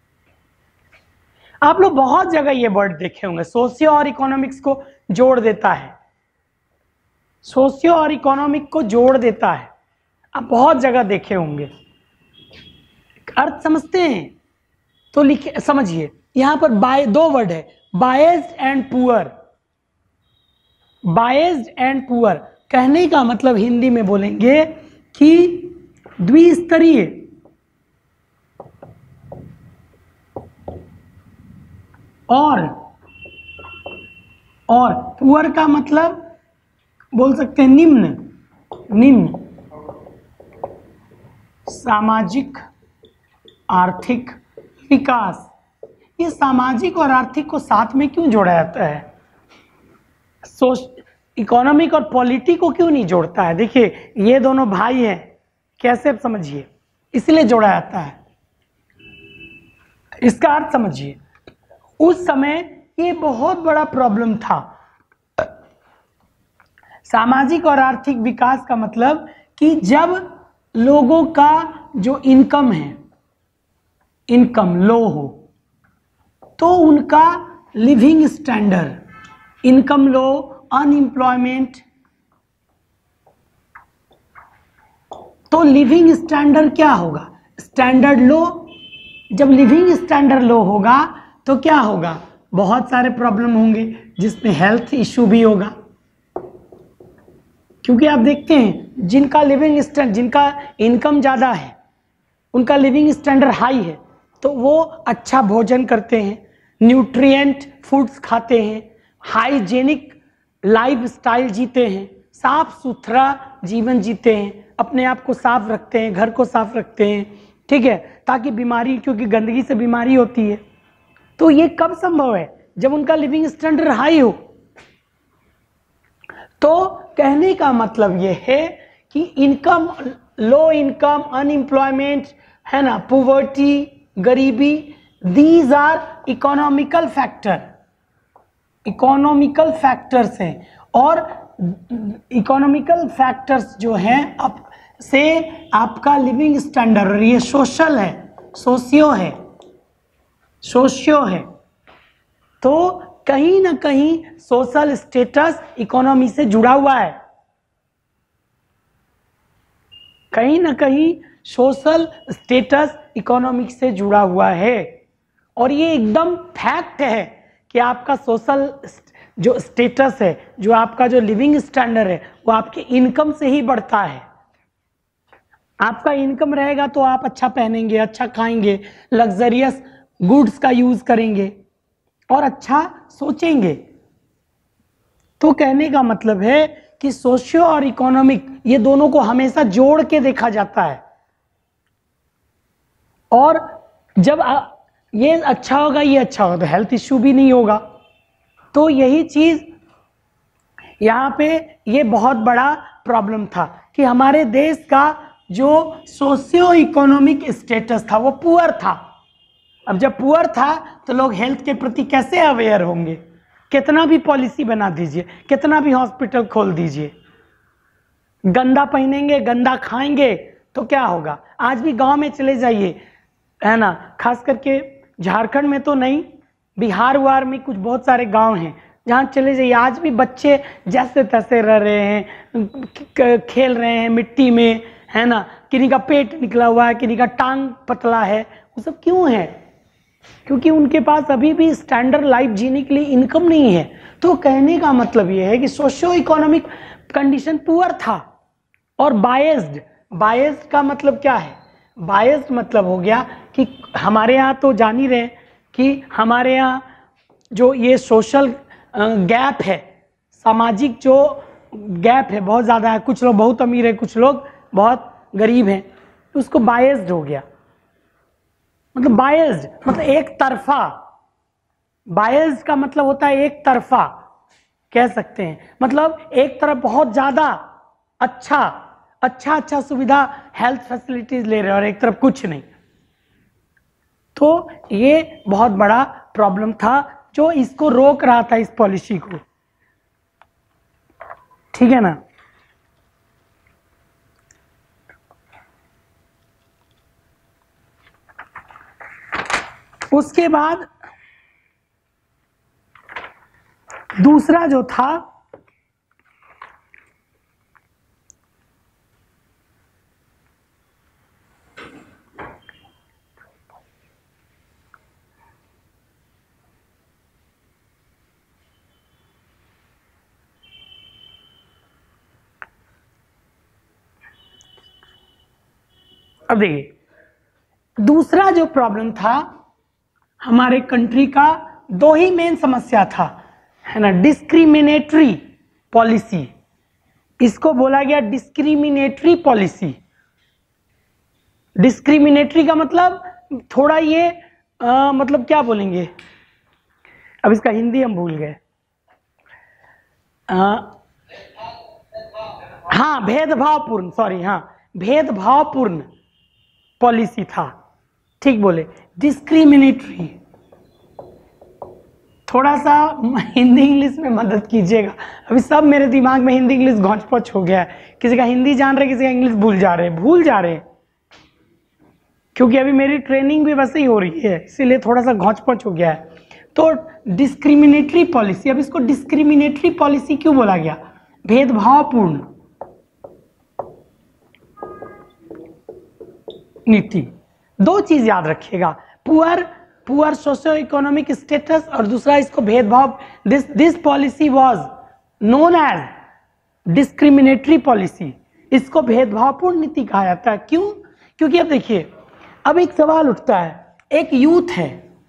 आप लोग बहुत जगह ये वर्ड देखे होंगे, सोशियो और इकोनॉमिक्स को जोड़ देता है, सोशियो और इकोनॉमिक को जोड़ देता है, आप बहुत जगह देखे होंगे। अर्थ समझते हैं तो लिखे, समझिए यहां पर बाय दो वर्ड है, biased and poor. Biased and poor कहने का मतलब हिंदी में बोलेंगे कि द्विस्तरीय, और और पुअर का मतलब बोल सकते हैं निम्न, निम्न सामाजिक आर्थिक विकास। ये सामाजिक और आर्थिक को साथ में क्यों जोड़ा जाता है? सोच इकोनॉमिक और पॉलिटी को क्यों नहीं जोड़ता है? देखिए ये दोनों भाई हैं, कैसे आप समझिए, इसलिए जोड़ा जाता है। इसका अर्थ समझिए, उस समय ये बहुत बड़ा प्रॉब्लम था। सामाजिक और आर्थिक विकास का मतलब कि जब लोगों का जो इनकम है, इनकम लो हो तो उनका living standard, income low, unemployment, तो लिविंग स्टैंडर्ड क्या होगा? Standard low. जब लिविंग स्टैंडर्ड लो होगा तो क्या होगा? बहुत सारे प्रॉब्लम होंगे, जिसमें हेल्थ इश्यू भी होगा, क्योंकि आप देखते हैं जिनका लिविंग स्टैंडर्ड, जिनका इनकम ज़्यादा है, उनका लिविंग स्टैंडर्ड हाई है, तो वो अच्छा भोजन करते हैं, न्यूट्रिएंट फूड्स खाते हैं, हाइजेनिक लाइफ स्टाइल जीते हैं, साफ सुथरा जीवन जीते हैं, अपने आप को साफ रखते हैं, घर को साफ रखते हैं, ठीक है, ताकि बीमारी, क्योंकि गंदगी से बीमारी होती है। तो ये कब संभव है? जब उनका लिविंग स्टैंडर्ड हाई हो। तो कहने का मतलब ये है कि इनकम, लो इनकम, अनएम्प्लॉयमेंट है ना, पॉवर्टी, गरीबी, these are economical factor, economical factors हैं। और इकोनॉमिकल फैक्टर्स जो हैं अब से आपका लिविंग स्टैंडर्ड, ये सोशल है, सोशियो है, सोशियो है, तो कहीं ना कहीं सोशल स्टेटस इकोनॉमी से जुड़ा हुआ है। कहीं ना कहीं सोशल स्टेटस इकोनॉमिक से जुड़ा हुआ है, और ये एकदम फैक्ट है कि आपका सोशल जो स्टेटस है, जो आपका जो लिविंग स्टैंडर्ड है, वो आपके इनकम से ही बढ़ता है। आपका इनकम रहेगा तो आप अच्छा पहनेंगे, अच्छा खाएंगे, लग्जरियस गुड्स का यूज करेंगे और अच्छा सोचेंगे। तो कहने का मतलब है कि सोशियो और इकोनॉमिक, ये दोनों को हमेशा जोड़ के देखा जाता है। और जब आ, ये अच्छा होगा, ये अच्छा होगा, तो हेल्थ इश्यू भी नहीं होगा। तो यही चीज यहाँ पे ये बहुत बड़ा प्रॉब्लम था कि हमारे देश का जो सोशियो इकोनॉमिक स्टेटस था वो पुअर था। अब जब पुअर था तो लोग हेल्थ के प्रति कैसे अवेयर होंगे? कितना भी पॉलिसी बना दीजिए, कितना भी हॉस्पिटल खोल दीजिए, गंदा पहनेंगे, गंदा खाएंगे तो क्या होगा? आज भी गांव में चले जाइए, है ना, खास करके झारखंड में तो नहीं, बिहार वार में कुछ बहुत सारे गांव हैं जहाँ चले जाइए, आज भी बच्चे जैसे तैसे रह रहे हैं, खेल रहे हैं मिट्टी में, है ना, किन्हीं का पेट निकला हुआ है, किन्हीं का टांग पतला है। वो सब क्यों है? क्योंकि उनके पास अभी भी स्टैंडर्ड लाइफ जीने के लिए इनकम नहीं है। तो कहने का मतलब ये है कि सोशियो इकोनॉमिक कंडीशन पुअर था और बायस्ड। बायस्ड का मतलब क्या है? बायस्ड मतलब हो गया कि हमारे यहाँ तो जान ही रहे कि हमारे यहाँ जो ये सोशल गैप है, सामाजिक जो गैप है बहुत ज़्यादा है, कुछ लोग बहुत अमीर है, कुछ लोग बहुत गरीब हैं, तो उसको बायस्ड हो गया। मतलब बायस्ड मतलब एक तरफा, बायस्ड का मतलब होता है एक तरफा कह सकते हैं, मतलब एक तरफ बहुत ज़्यादा अच्छा अच्छा अच्छा सुविधा हेल्थ फैसिलिटीज ले रहे हैं और एक तरफ कुछ नहीं। तो ये बहुत बड़ा प्रॉब्लम था जो इसको रोक रहा था, इस पॉलिसी को। ठीक है ना? उसके बाद दूसरा जो था अब देखिए, दूसरा जो प्रॉब्लम था हमारे कंट्री का, दो ही मेन समस्या था, है ना, डिस्क्रिमिनेटरी पॉलिसी। इसको बोला गया डिस्क्रिमिनेटरी पॉलिसी। डिस्क्रिमिनेटरी का मतलब थोड़ा ये आ, मतलब क्या बोलेंगे, अब इसका हिंदी हम भूल गए। हाँ, भेदभावपूर्ण, सॉरी, हाँ, भेदभावपूर्ण पॉलिसी था। ठीक बोले, डिस्क्रिमिनेटरी। थोड़ा सा हिंदी इंग्लिश में मदद कीजिएगा, अभी सब मेरे दिमाग में हिंदी इंग्लिश घौच पौच हो गया है। किसी का हिंदी जान रहे, किसी का इंग्लिश भूल जा रहे भूल जा रहे क्योंकि अभी मेरी ट्रेनिंग भी वैसे ही हो रही है, इसीलिए थोड़ा सा घौच पौच हो गया है। तो डिस्क्रिमिनेटरी पॉलिसी, अब इसको डिस्क्रिमिनेटरी पॉलिसी क्यों बोला गया? भेदभावपूर्ण नीति। दो चीज याद रखिएगा, poor poor socio economic status और दूसरा इसको भेदभाव। This this policy was known as discriminatory policy. इसको भेदभावपूर्ण नीति कहा जाता है। क्यों? क्योंकि अब देखिए, अब एक सवाल उठता है, एक यूथ है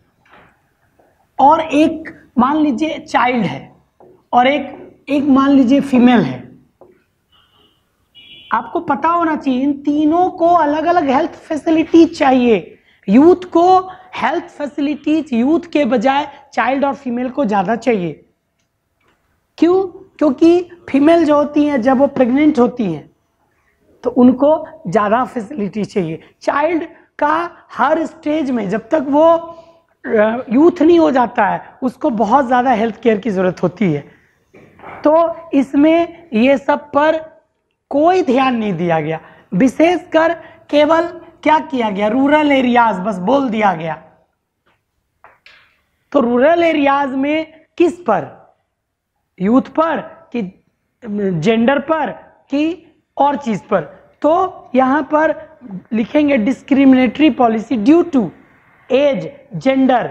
और एक मान लीजिए चाइल्ड है और एक एक मान लीजिए फीमेल है। आपको पता होना चाहिए इन तीनों को अलग अलग हेल्थ फैसिलिटीज चाहिए। यूथ को हेल्थ फैसिलिटीज यूथ के बजाय चाइल्ड और फीमेल को ज्यादा चाहिए। क्यों? क्योंकि फीमेल जो होती हैं जब वो प्रेग्नेंट होती हैं तो उनको ज्यादा फैसिलिटी चाहिए। चाइल्ड का हर स्टेज में जब तक वो यूथ नहीं हो जाता है उसको बहुत ज्यादा हेल्थ केयर की जरूरत होती है। तो इसमें ये सब पर कोई ध्यान नहीं दिया गया, विशेषकर केवल क्या किया गया, रूरल एरियाज बस बोल दिया गया। तो रूरल एरियाज में किस पर? यूथ पर कि जेंडर पर कि और चीज पर? तो यहां पर लिखेंगे discriminatory policy due to age gender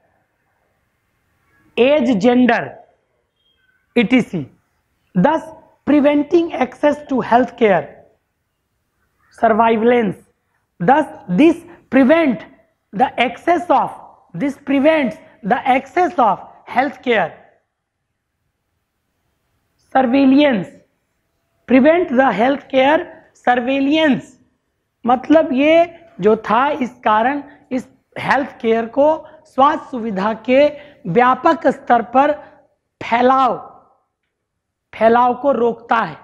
age gender etc, thus preventing access to health care, surveillance, thus this prevent the access of this prevents the access of health care, surveillance, prevent the health care surveillance, मतलब ये जो था इस कारण इस health care को स्वास्थ्य सुविधा के व्यापक स्तर पर फैलाव फैलाव को रोकता है।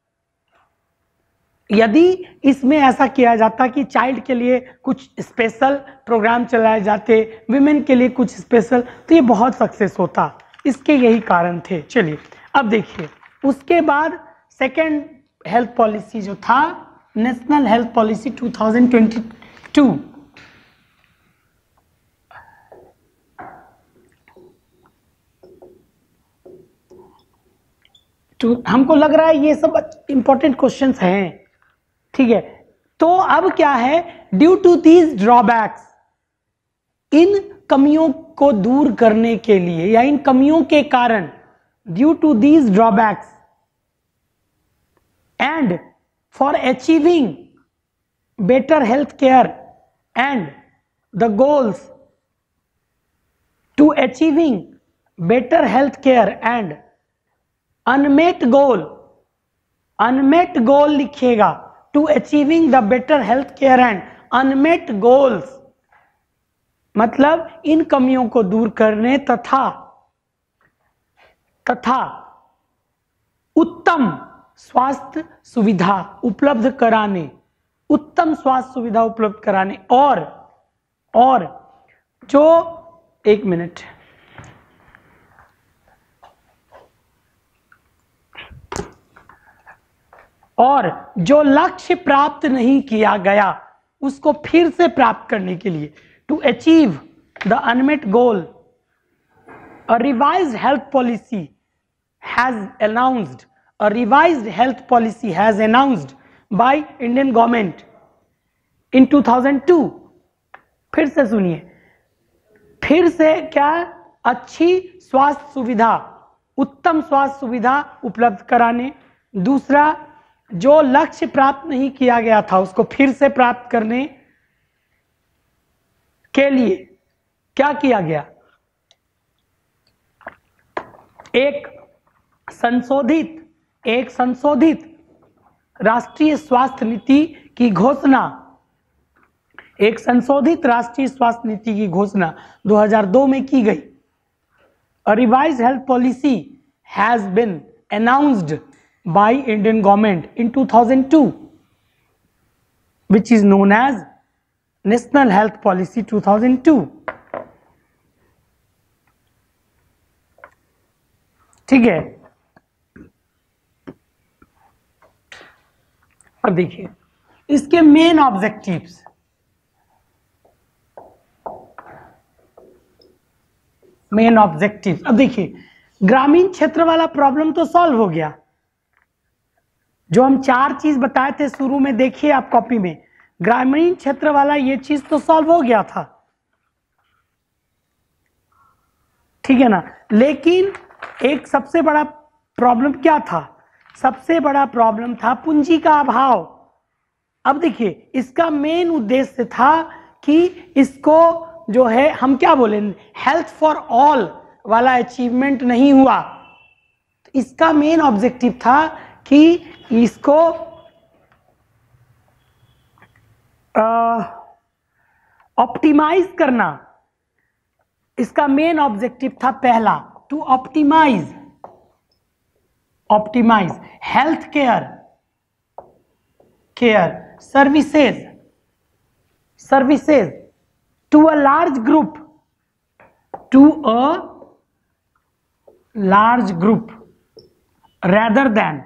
यदि इसमें ऐसा किया जाता कि चाइल्ड के लिए कुछ स्पेशल प्रोग्राम चलाए जाते, विमेन के लिए कुछ स्पेशल, तो ये बहुत सक्सेस होता। इसके यही कारण थे। चलिए अब देखिए, उसके बाद सेकेंड हेल्थ पॉलिसी जो था national health policy two thousand twenty two, तो हमको लग रहा है ये सब इंपॉर्टेंट क्वेश्चंस हैं, ठीक है। तो अब क्या है, ड्यू टू दीज ड्रॉबैक्स, इन कमियों को दूर करने के लिए या इन कमियों के कारण, due to these drawbacks and for achieving better health care and the goals to achieving better health care and unmet goal, unmet goal लिखिएगा, to achieving the better health care and unmet goals, मतलब इन कमियों को दूर करने तथा तथा उत्तम स्वास्थ्य सुविधा उपलब्ध कराने, उत्तम स्वास्थ्य सुविधा उपलब्ध कराने और और जो एक मिनट और जो लक्ष्य प्राप्त नहीं किया गया उसको फिर से प्राप्त करने के लिए, to achieve the unmet goal, a revised health policy has announced, a revised health policy has announced by Indian government in two thousand two. फिर से सुनिए, फिर से क्या, अच्छी स्वास्थ्य सुविधा, उत्तम स्वास्थ्य सुविधा उपलब्ध कराने, दूसरा जो लक्ष्य प्राप्त नहीं किया गया था उसको फिर से प्राप्त करने के लिए क्या किया गया, एक संशोधित एक संशोधित राष्ट्रीय स्वास्थ्य नीति की घोषणा, एक संशोधित राष्ट्रीय स्वास्थ्य नीति की घोषणा दो हज़ार दो में की गई। A revised health policy has been announced by Indian government in two thousand two, which is known as National Health Policy two thousand two. ठीक है, अब देखिए इसके मेन ऑब्जेक्टिव्स, मेन ऑब्जेक्टिव। अब देखिए ग्रामीण क्षेत्र वाला प्रॉब्लम तो सॉल्व हो गया, जो हम चार चीज बताए थे शुरू में, देखिए आप कॉपी में, ग्रामीण क्षेत्र वाला ये चीज तो सॉल्व हो गया था, ठीक है ना। लेकिन एक सबसे बड़ा प्रॉब्लम क्या था, सबसे बड़ा प्रॉब्लम था पूंजी का अभाव। अब देखिए इसका मेन उद्देश्य था कि इसको जो है हम क्या बोले, हेल्थ फॉर ऑल वाला अचीवमेंट नहीं हुआ, तो इसका मेन ऑब्जेक्टिव था कि इसको ऑप्टिमाइज करना। इसका मेन ऑब्जेक्टिव था पहला, to optimise optimise health care care services services to a large group, to a large group rather than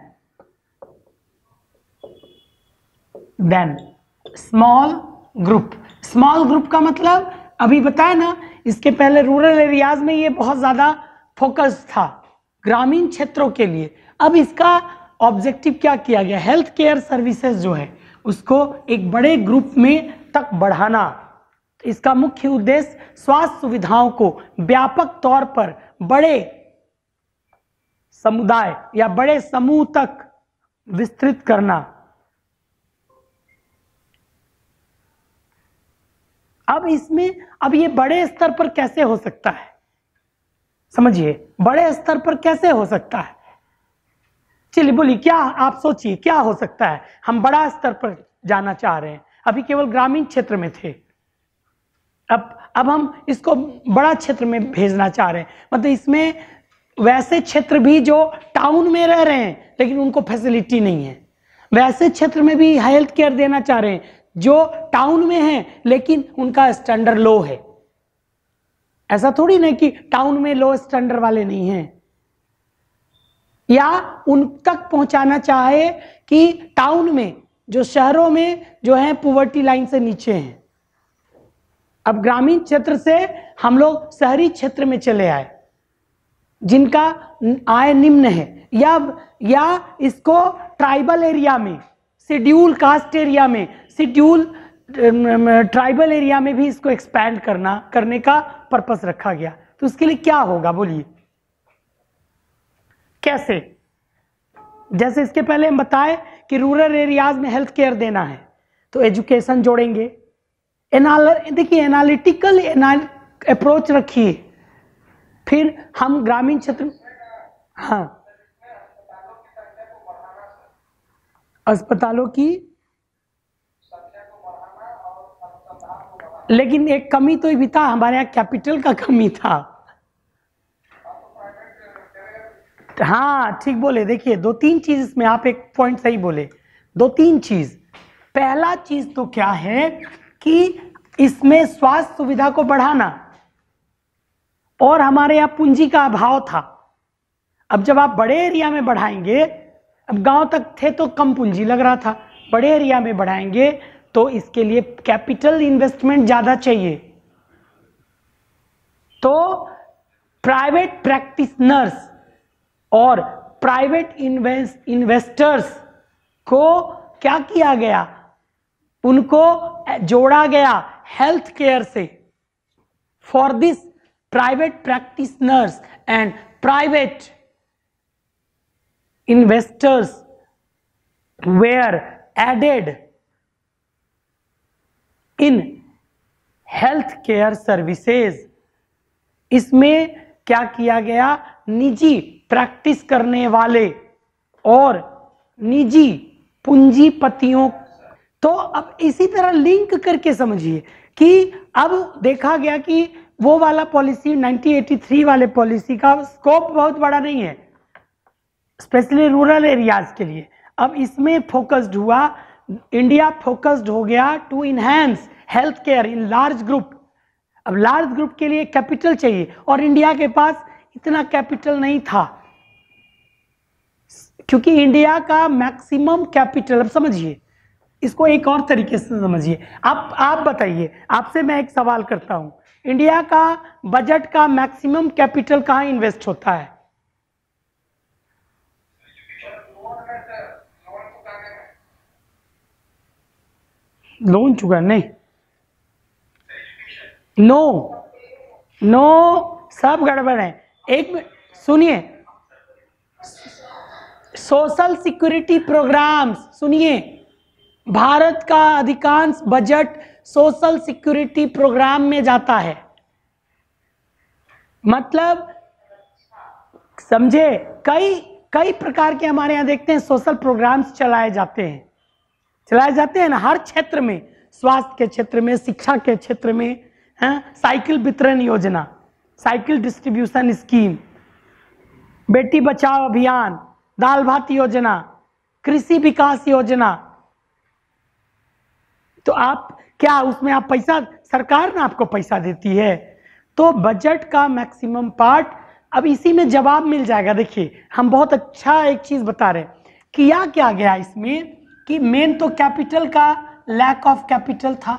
than small group। small group का मतलब अभी बताया ना, इसके पहले रूरल एरियाज में ये बहुत ज्यादा फोकस था ग्रामीण क्षेत्रों के लिए। अब इसका ऑब्जेक्टिव क्या किया गया, हेल्थ केयर सर्विसेज जो है उसको एक बड़े ग्रुप में तक बढ़ाना। इसका मुख्य उद्देश्य स्वास्थ्य सुविधाओं को व्यापक तौर पर बड़े समुदाय या बड़े समूह तक विस्तृत करना। अब इसमें अब ये बड़े स्तर पर कैसे हो सकता है, समझिए बड़े स्तर पर कैसे हो सकता है। चलिए बोलिए, क्या आप सोचिए क्या हो सकता है। हम बड़ा स्तर पर जाना चाह रहे हैं, अभी केवल ग्रामीण क्षेत्र में थे, अब अब हम इसको बड़ा क्षेत्र में भेजना चाह रहे हैं। मतलब इसमें वैसे क्षेत्र भी जो टाउन में रह रहे हैं लेकिन उनको फैसिलिटी नहीं है, वैसे क्षेत्र में भी हेल्थ केयर देना चाह रहे हैं जो टाउन में हैं लेकिन उनका स्टैंडर्ड लो है। ऐसा थोड़ी ना कि टाउन में लो स्टैंडर्ड वाले नहीं हैं, या उन तक पहुंचाना चाहे कि टाउन में जो शहरों में जो है पॉवर्टी लाइन से नीचे हैं। अब ग्रामीण क्षेत्र से हम लोग शहरी क्षेत्र में चले आए जिनका आय निम्न है, या या इसको ट्राइबल एरिया में, शेड्यूल कास्ट एरिया में, शेड्यूल ट्राइबल एरिया में भी इसको एक्सपैंड करना करने का पर्पस रखा गया। तो उसके लिए क्या होगा बोलिए, कैसे। जैसे इसके पहले हम बताए कि रूरल एरियाज में हेल्थ केयर देना है तो एजुकेशन जोड़ेंगे, एनाल देखिए एनालिटिकल अप्रोच रखिए। फिर हम ग्रामीण क्षेत्र, हाँ अस्पतालों की, लेकिन एक कमी तो भी था हमारे यहाँ, कैपिटल का कमी था। हाँ ठीक बोले, देखिए दो तीन चीज इसमें, आप एक पॉइंट सही बोले, दो तीन चीज। पहला चीज तो क्या है कि इसमें स्वास्थ्य सुविधा को बढ़ाना, और हमारे यहाँ पूंजी का अभाव था। अब जब आप बड़े एरिया में बढ़ाएंगे, अब गांव तक थे तो कम पूंजी लग रहा था, बड़े एरिया में बढ़ाएंगे तो इसके लिए कैपिटल इन्वेस्टमेंट ज्यादा चाहिए। तो प्राइवेट प्रैक्टिशनर्स और प्राइवेट इन्वेस्ट इन्वेस्टर्स को क्या किया गया, उनको जोड़ा गया हेल्थ केयर से। For this private practitioners and private investors were added in health care services. इसमें क्या किया गया, निजी प्रैक्टिस करने वाले और निजी पूंजीपतियों। तो अब इसी तरह लिंक करके समझिए कि अब देखा गया कि वो वाला पॉलिसी नाइनटीन एटी थ्री वाले पॉलिसी का स्कोप बहुत बड़ा नहीं है, स्पेशली रूरल एरियाज के लिए। अब इसमें फोकस्ड हुआ, इंडिया फोकस्ड हो गया to enhance health care in large group. अब लार्ज ग्रुप के लिए कैपिटल चाहिए और इंडिया के पास इतना कैपिटल नहीं था, क्योंकि इंडिया का मैक्सिमम कैपिटल, अब समझिए इसको एक और तरीके से समझिए। आप आप बताइए, आपसे मैं एक सवाल करता हूं, इंडिया का बजट का मैक्सिमम कैपिटल कहां इन्वेस्ट होता है? लोन चुका नहीं, नो नो सब गड़बड़ है। एक सुनिए, सोशल सिक्योरिटी प्रोग्राम्स सुनिए, भारत का अधिकांश बजट सोशल सिक्योरिटी प्रोग्राम में जाता है। मतलब समझे, कई कई प्रकार के हमारे यहाँ देखते हैं सोशल प्रोग्राम्स चलाए जाते हैं चलाए जाते हैं ना, हर क्षेत्र में, स्वास्थ्य के क्षेत्र में, शिक्षा के क्षेत्र में, हैं, साइकिल वितरण योजना, cycle distribution scheme, Beti Bachao अभियान, दाल भात योजना, कृषि विकास योजना। तो आप क्या उसमें आप पैसा, सरकार ना आपको पैसा देती है, तो बजट का मैक्सिमम पार्ट, अब इसी में जवाब मिल जाएगा। देखिए हम बहुत अच्छा एक चीज बता रहे हैं, किया क्या गया इसमें कि मेन तो कैपिटल का लैक ऑफ कैपिटल था,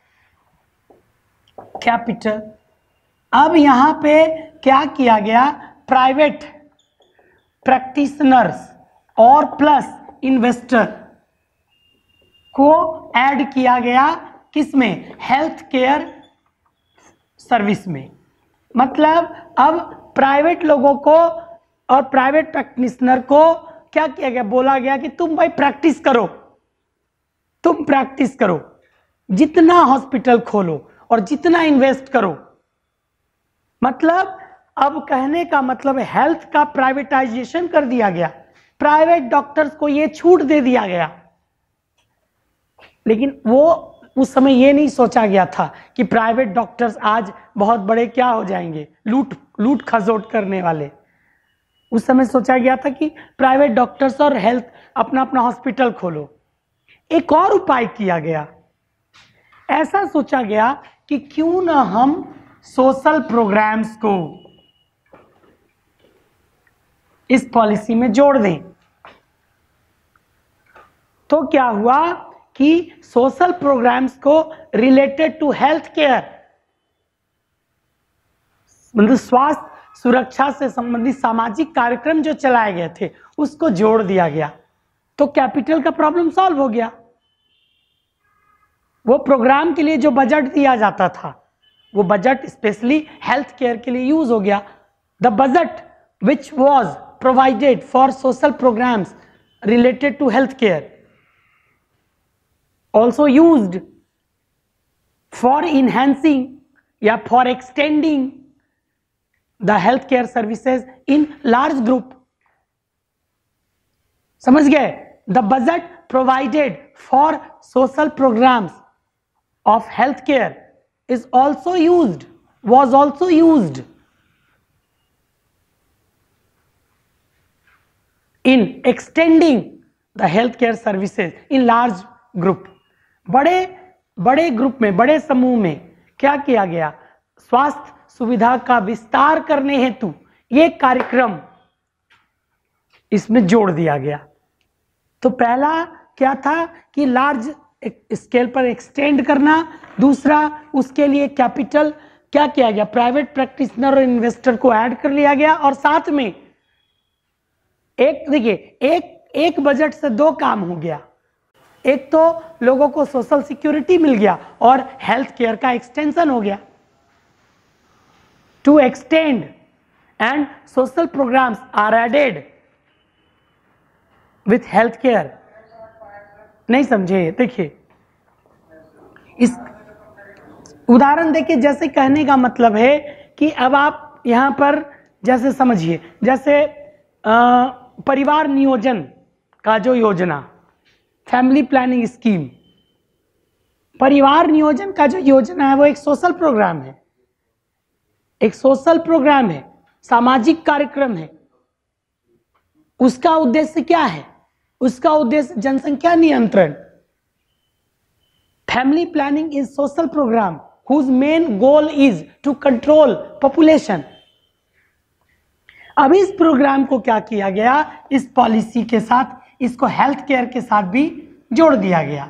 कैपिटल। अब यहां पे क्या किया गया, प्राइवेट प्रैक्टिशनर्स और प्लस इन्वेस्टर को ऐड किया गया किसमें? हेल्थ केयर सर्विस में। मतलब अब प्राइवेट लोगों को और प्राइवेट प्रैक्टिशनर को क्या किया गया? बोला गया कि तुम भाई प्रैक्टिस करो, तुम प्रैक्टिस करो, जितना हॉस्पिटल खोलो और जितना इन्वेस्ट करो। मतलब अब कहने का मतलब हेल्थ का प्राइवेटाइजेशन कर दिया गया, प्राइवेट डॉक्टर्स को यह छूट दे दिया गया। लेकिन वो उस समय ये नहीं सोचा गया था कि प्राइवेट डॉक्टर्स आज बहुत बड़े क्या हो जाएंगे, लूट लूट खसोट करने वाले। उस समय सोचा गया था कि प्राइवेट डॉक्टर्स और हेल्थ अपना अपना हॉस्पिटल खोलो। एक और उपाय किया गया, ऐसा सोचा गया कि क्यों ना हम सोशल प्रोग्राम्स को इस पॉलिसी में जोड़ दें। तो क्या हुआ कि सोशल प्रोग्राम्स को रिलेटेड टू हेल्थ केयर, मतलब स्वास्थ्य सुरक्षा से संबंधित सामाजिक कार्यक्रम जो चलाए गए थे उसको जोड़ दिया गया। तो कैपिटल का प्रॉब्लम सॉल्व हो गया। वो प्रोग्राम के लिए जो बजट दिया जाता था वो बजट स्पेशली हेल्थ केयर के लिए यूज हो गया। The budget which was provided for social programmes related to health care also used for enhancing या for extending the healthcare services in large group। समझ गए? The budget provided for social programs of healthcare is also used, was also used in extending the healthcare services in large group। बड़े बड़े group में, बड़े समूह में क्या किया गया? स्वास्थ्य सुविधा का विस्तार करने हेतु ये कार्यक्रम इसमें जोड़ दिया गया। तो पहला क्या था कि लार्ज स्केल पर एक्सटेंड करना, दूसरा उसके लिए कैपिटल क्या किया गया? प्राइवेट प्रैक्टिशनर और इन्वेस्टर को ऐड कर लिया गया। और साथ में एक देखिए, एक एक बजट से दो काम हो गया। एक तो लोगों को सोशल सिक्योरिटी मिल गया और हेल्थ केयर का एक्सटेंशन हो गया। To extend and social programmes are added with health care. नहीं समझे? देखिए इस उदाहरण देखिए, जैसे कहने का मतलब है कि अब आप यहां पर जैसे समझिए, जैसे आ, परिवार नियोजन का जो योजना, फैमिली प्लानिंग स्कीम, परिवार नियोजन का जो योजना है वो एक सोशल प्रोग्राम है, एक सोशल प्रोग्राम है, सामाजिक कार्यक्रम है। उसका उद्देश्य क्या है? उसका उद्देश्य जनसंख्या नियंत्रण। Family planning is social programme whose main goal is to control population. अब इस प्रोग्राम को क्या किया गया? इस पॉलिसी के साथ इसको हेल्थ केयर के साथ भी जोड़ दिया गया।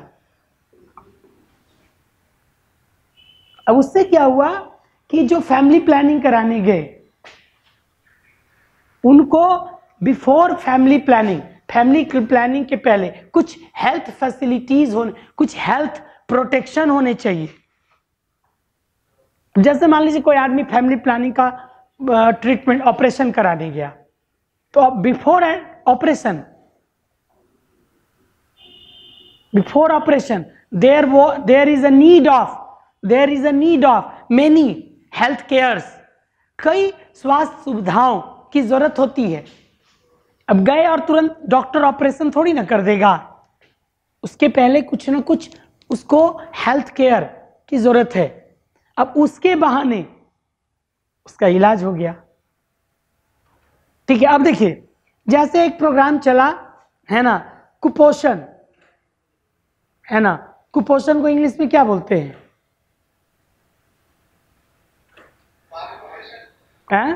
अब उससे क्या हुआ कि जो फैमिली प्लानिंग कराने गए उनको before family planning, family planning के पहले कुछ हेल्थ फैसिलिटीज होने, कुछ हेल्थ प्रोटेक्शन होने चाहिए। जैसे मान लीजिए कोई आदमी फैमिली प्लानिंग का ट्रीटमेंट ऑपरेशन कराने गया, तो अब before operation before operation there was there is a need of there is a need of many health cares। कई स्वास्थ्य सुविधाओं की जरूरत होती है। अब गए और तुरंत डॉक्टर ऑपरेशन थोड़ी ना कर देगा, उसके पहले कुछ ना कुछ उसको हेल्थ केयर की जरूरत है। अब उसके बहाने उसका इलाज हो गया। ठीक है, अब देखिए जैसे एक प्रोग्राम चला है ना, कुपोषण है ना, कुपोषण को इंग्लिश में क्या बोलते हैं? हैं?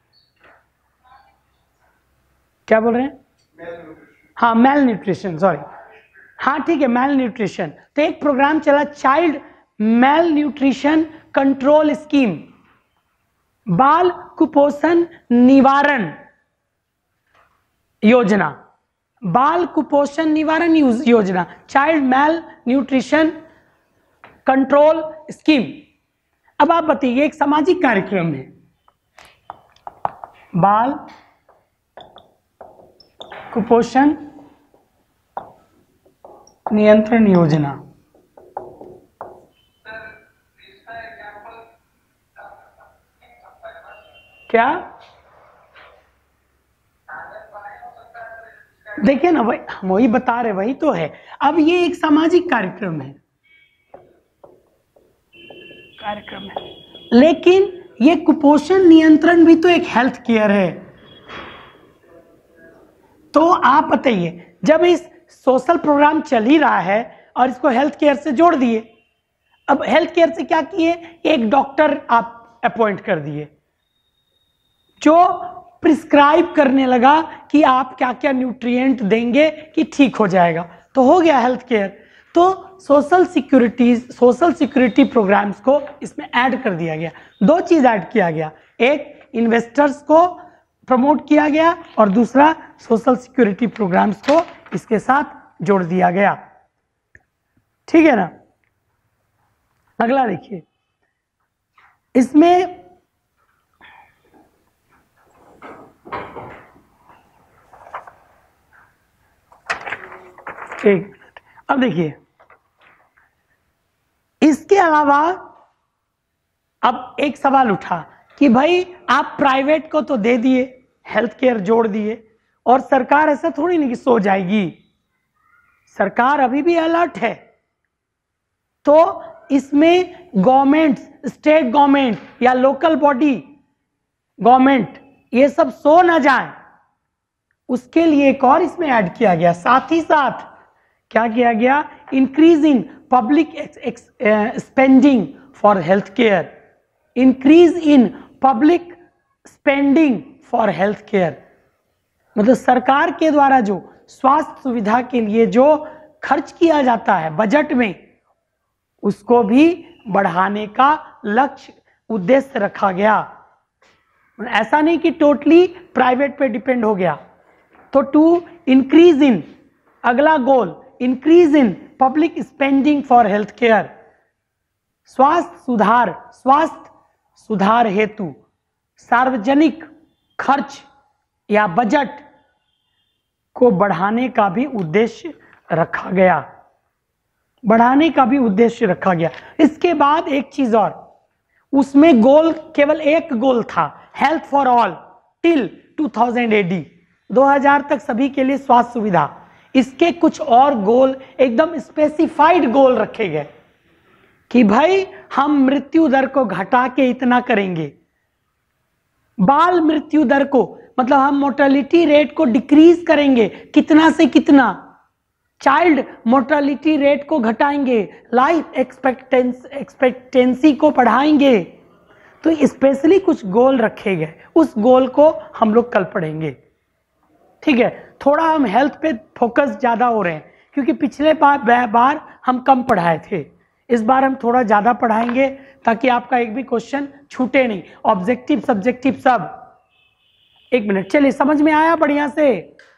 क्या बोल रहे हैं? हाँ, मेल न्यूट्रिशन, सॉरी। हाँ ठीक है, मेल न्यूट्रिशन। तो एक प्रोग्राम चला child male nutrition control scheme, बाल कुपोषण निवारण योजना। बाल कुपोषण निवारण योजना, child male nutrition control scheme. अब आप बताइए, एक सामाजिक कार्यक्रम है, बाल कुपोषण नियंत्रण योजना। क्या देखिए ना, वही हम वही बता रहे, वही तो है। अब ये एक सामाजिक कार्यक्रम है कार्यक्रम है लेकिन ये कुपोषण नियंत्रण भी तो एक हेल्थ केयर है। तो आप बताइए, जब इस सोशल प्रोग्राम चल ही रहा है और इसको हेल्थ केयर से जोड़ दिए, अब हेल्थ केयर से क्या किए, एक डॉक्टर आप अपॉइंट कर दिए जो प्रिस्क्राइब करने लगा कि आप क्या क्या न्यूट्रिएंट देंगे कि ठीक हो जाएगा, तो हो गया हेल्थ केयर। तो social security social security programmes को इसमें ऐड कर दिया गया। दो चीज ऐड किया गया, एक इन्वेस्टर्स को प्रमोट किया गया और दूसरा सोशल सिक्योरिटी प्रोग्राम्स को इसके साथ जोड़ दिया गया। ठीक है ना। अगला देखिए, इसमें एक मिनट, अब देखिए इसके अलावा अब एक सवाल उठा कि भाई आप प्राइवेट को तो दे दिए, हेल्थ केयर जोड़ दिए, और सरकार ऐसा थोड़ी नहीं कि सो जाएगी, सरकार अभी भी अलर्ट है। तो इसमें गवर्नमेंट, स्टेट गवर्नमेंट या लोकल बॉडी गवर्नमेंट ये सब सो ना जाए, उसके लिए एक और इसमें ऐड किया गया। साथ ही साथ क्या किया गया, increase in public spending for health care, increase in public spending for health care, मतलब सरकार के द्वारा जो स्वास्थ्य सुविधा के लिए जो खर्च किया जाता है बजट में, उसको भी बढ़ाने का लक्ष्य उद्देश्य रखा गया। ऐसा नहीं कि टोटली प्राइवेट पे डिपेंड हो गया। तो टू इंक्रीज इन, अगला goal, increase in public spending for health care, स्वास्थ्य सुधार स्वास्थ्य सुधार हेतु सार्वजनिक खर्च या बजट को बढ़ाने का भी उद्देश्य रखा गया बढ़ाने का भी उद्देश्य रखा गया। इसके बाद एक चीज और, उसमें गोल केवल एक गोल था, health for all till two thousand AD, दो हज़ार तक सभी के लिए स्वास्थ्य सुविधा। इसके कुछ और गोल, एकदम स्पेसिफाइड गोल रखे गए कि भाई हम मृत्यु दर को घटा के इतना करेंगे, बाल मृत्यु दर को, मतलब हम मोर्टेलिटी रेट को डिक्रीज करेंगे कितना से कितना, चाइल्ड मोर्टेलिटी रेट को घटाएंगे, लाइफ एक्सपेक्टेंस एक्सपेक्टेंसी को बढ़ाएंगे। तो स्पेशली कुछ गोल रखे गए, उस गोल को हम लोग कल पढ़ेंगे। ठीक है, थोड़ा हम हेल्थ पे फोकस ज्यादा हो रहे हैं क्योंकि पिछले बार बार हम कम पढ़ाए थे, इस बार हम थोड़ा ज्यादा पढ़ाएंगे ताकि आपका एक भी क्वेश्चन छूटे नहीं, ऑब्जेक्टिव सब्जेक्टिव सब। एक मिनट, चलिए समझ में आया बढ़िया से।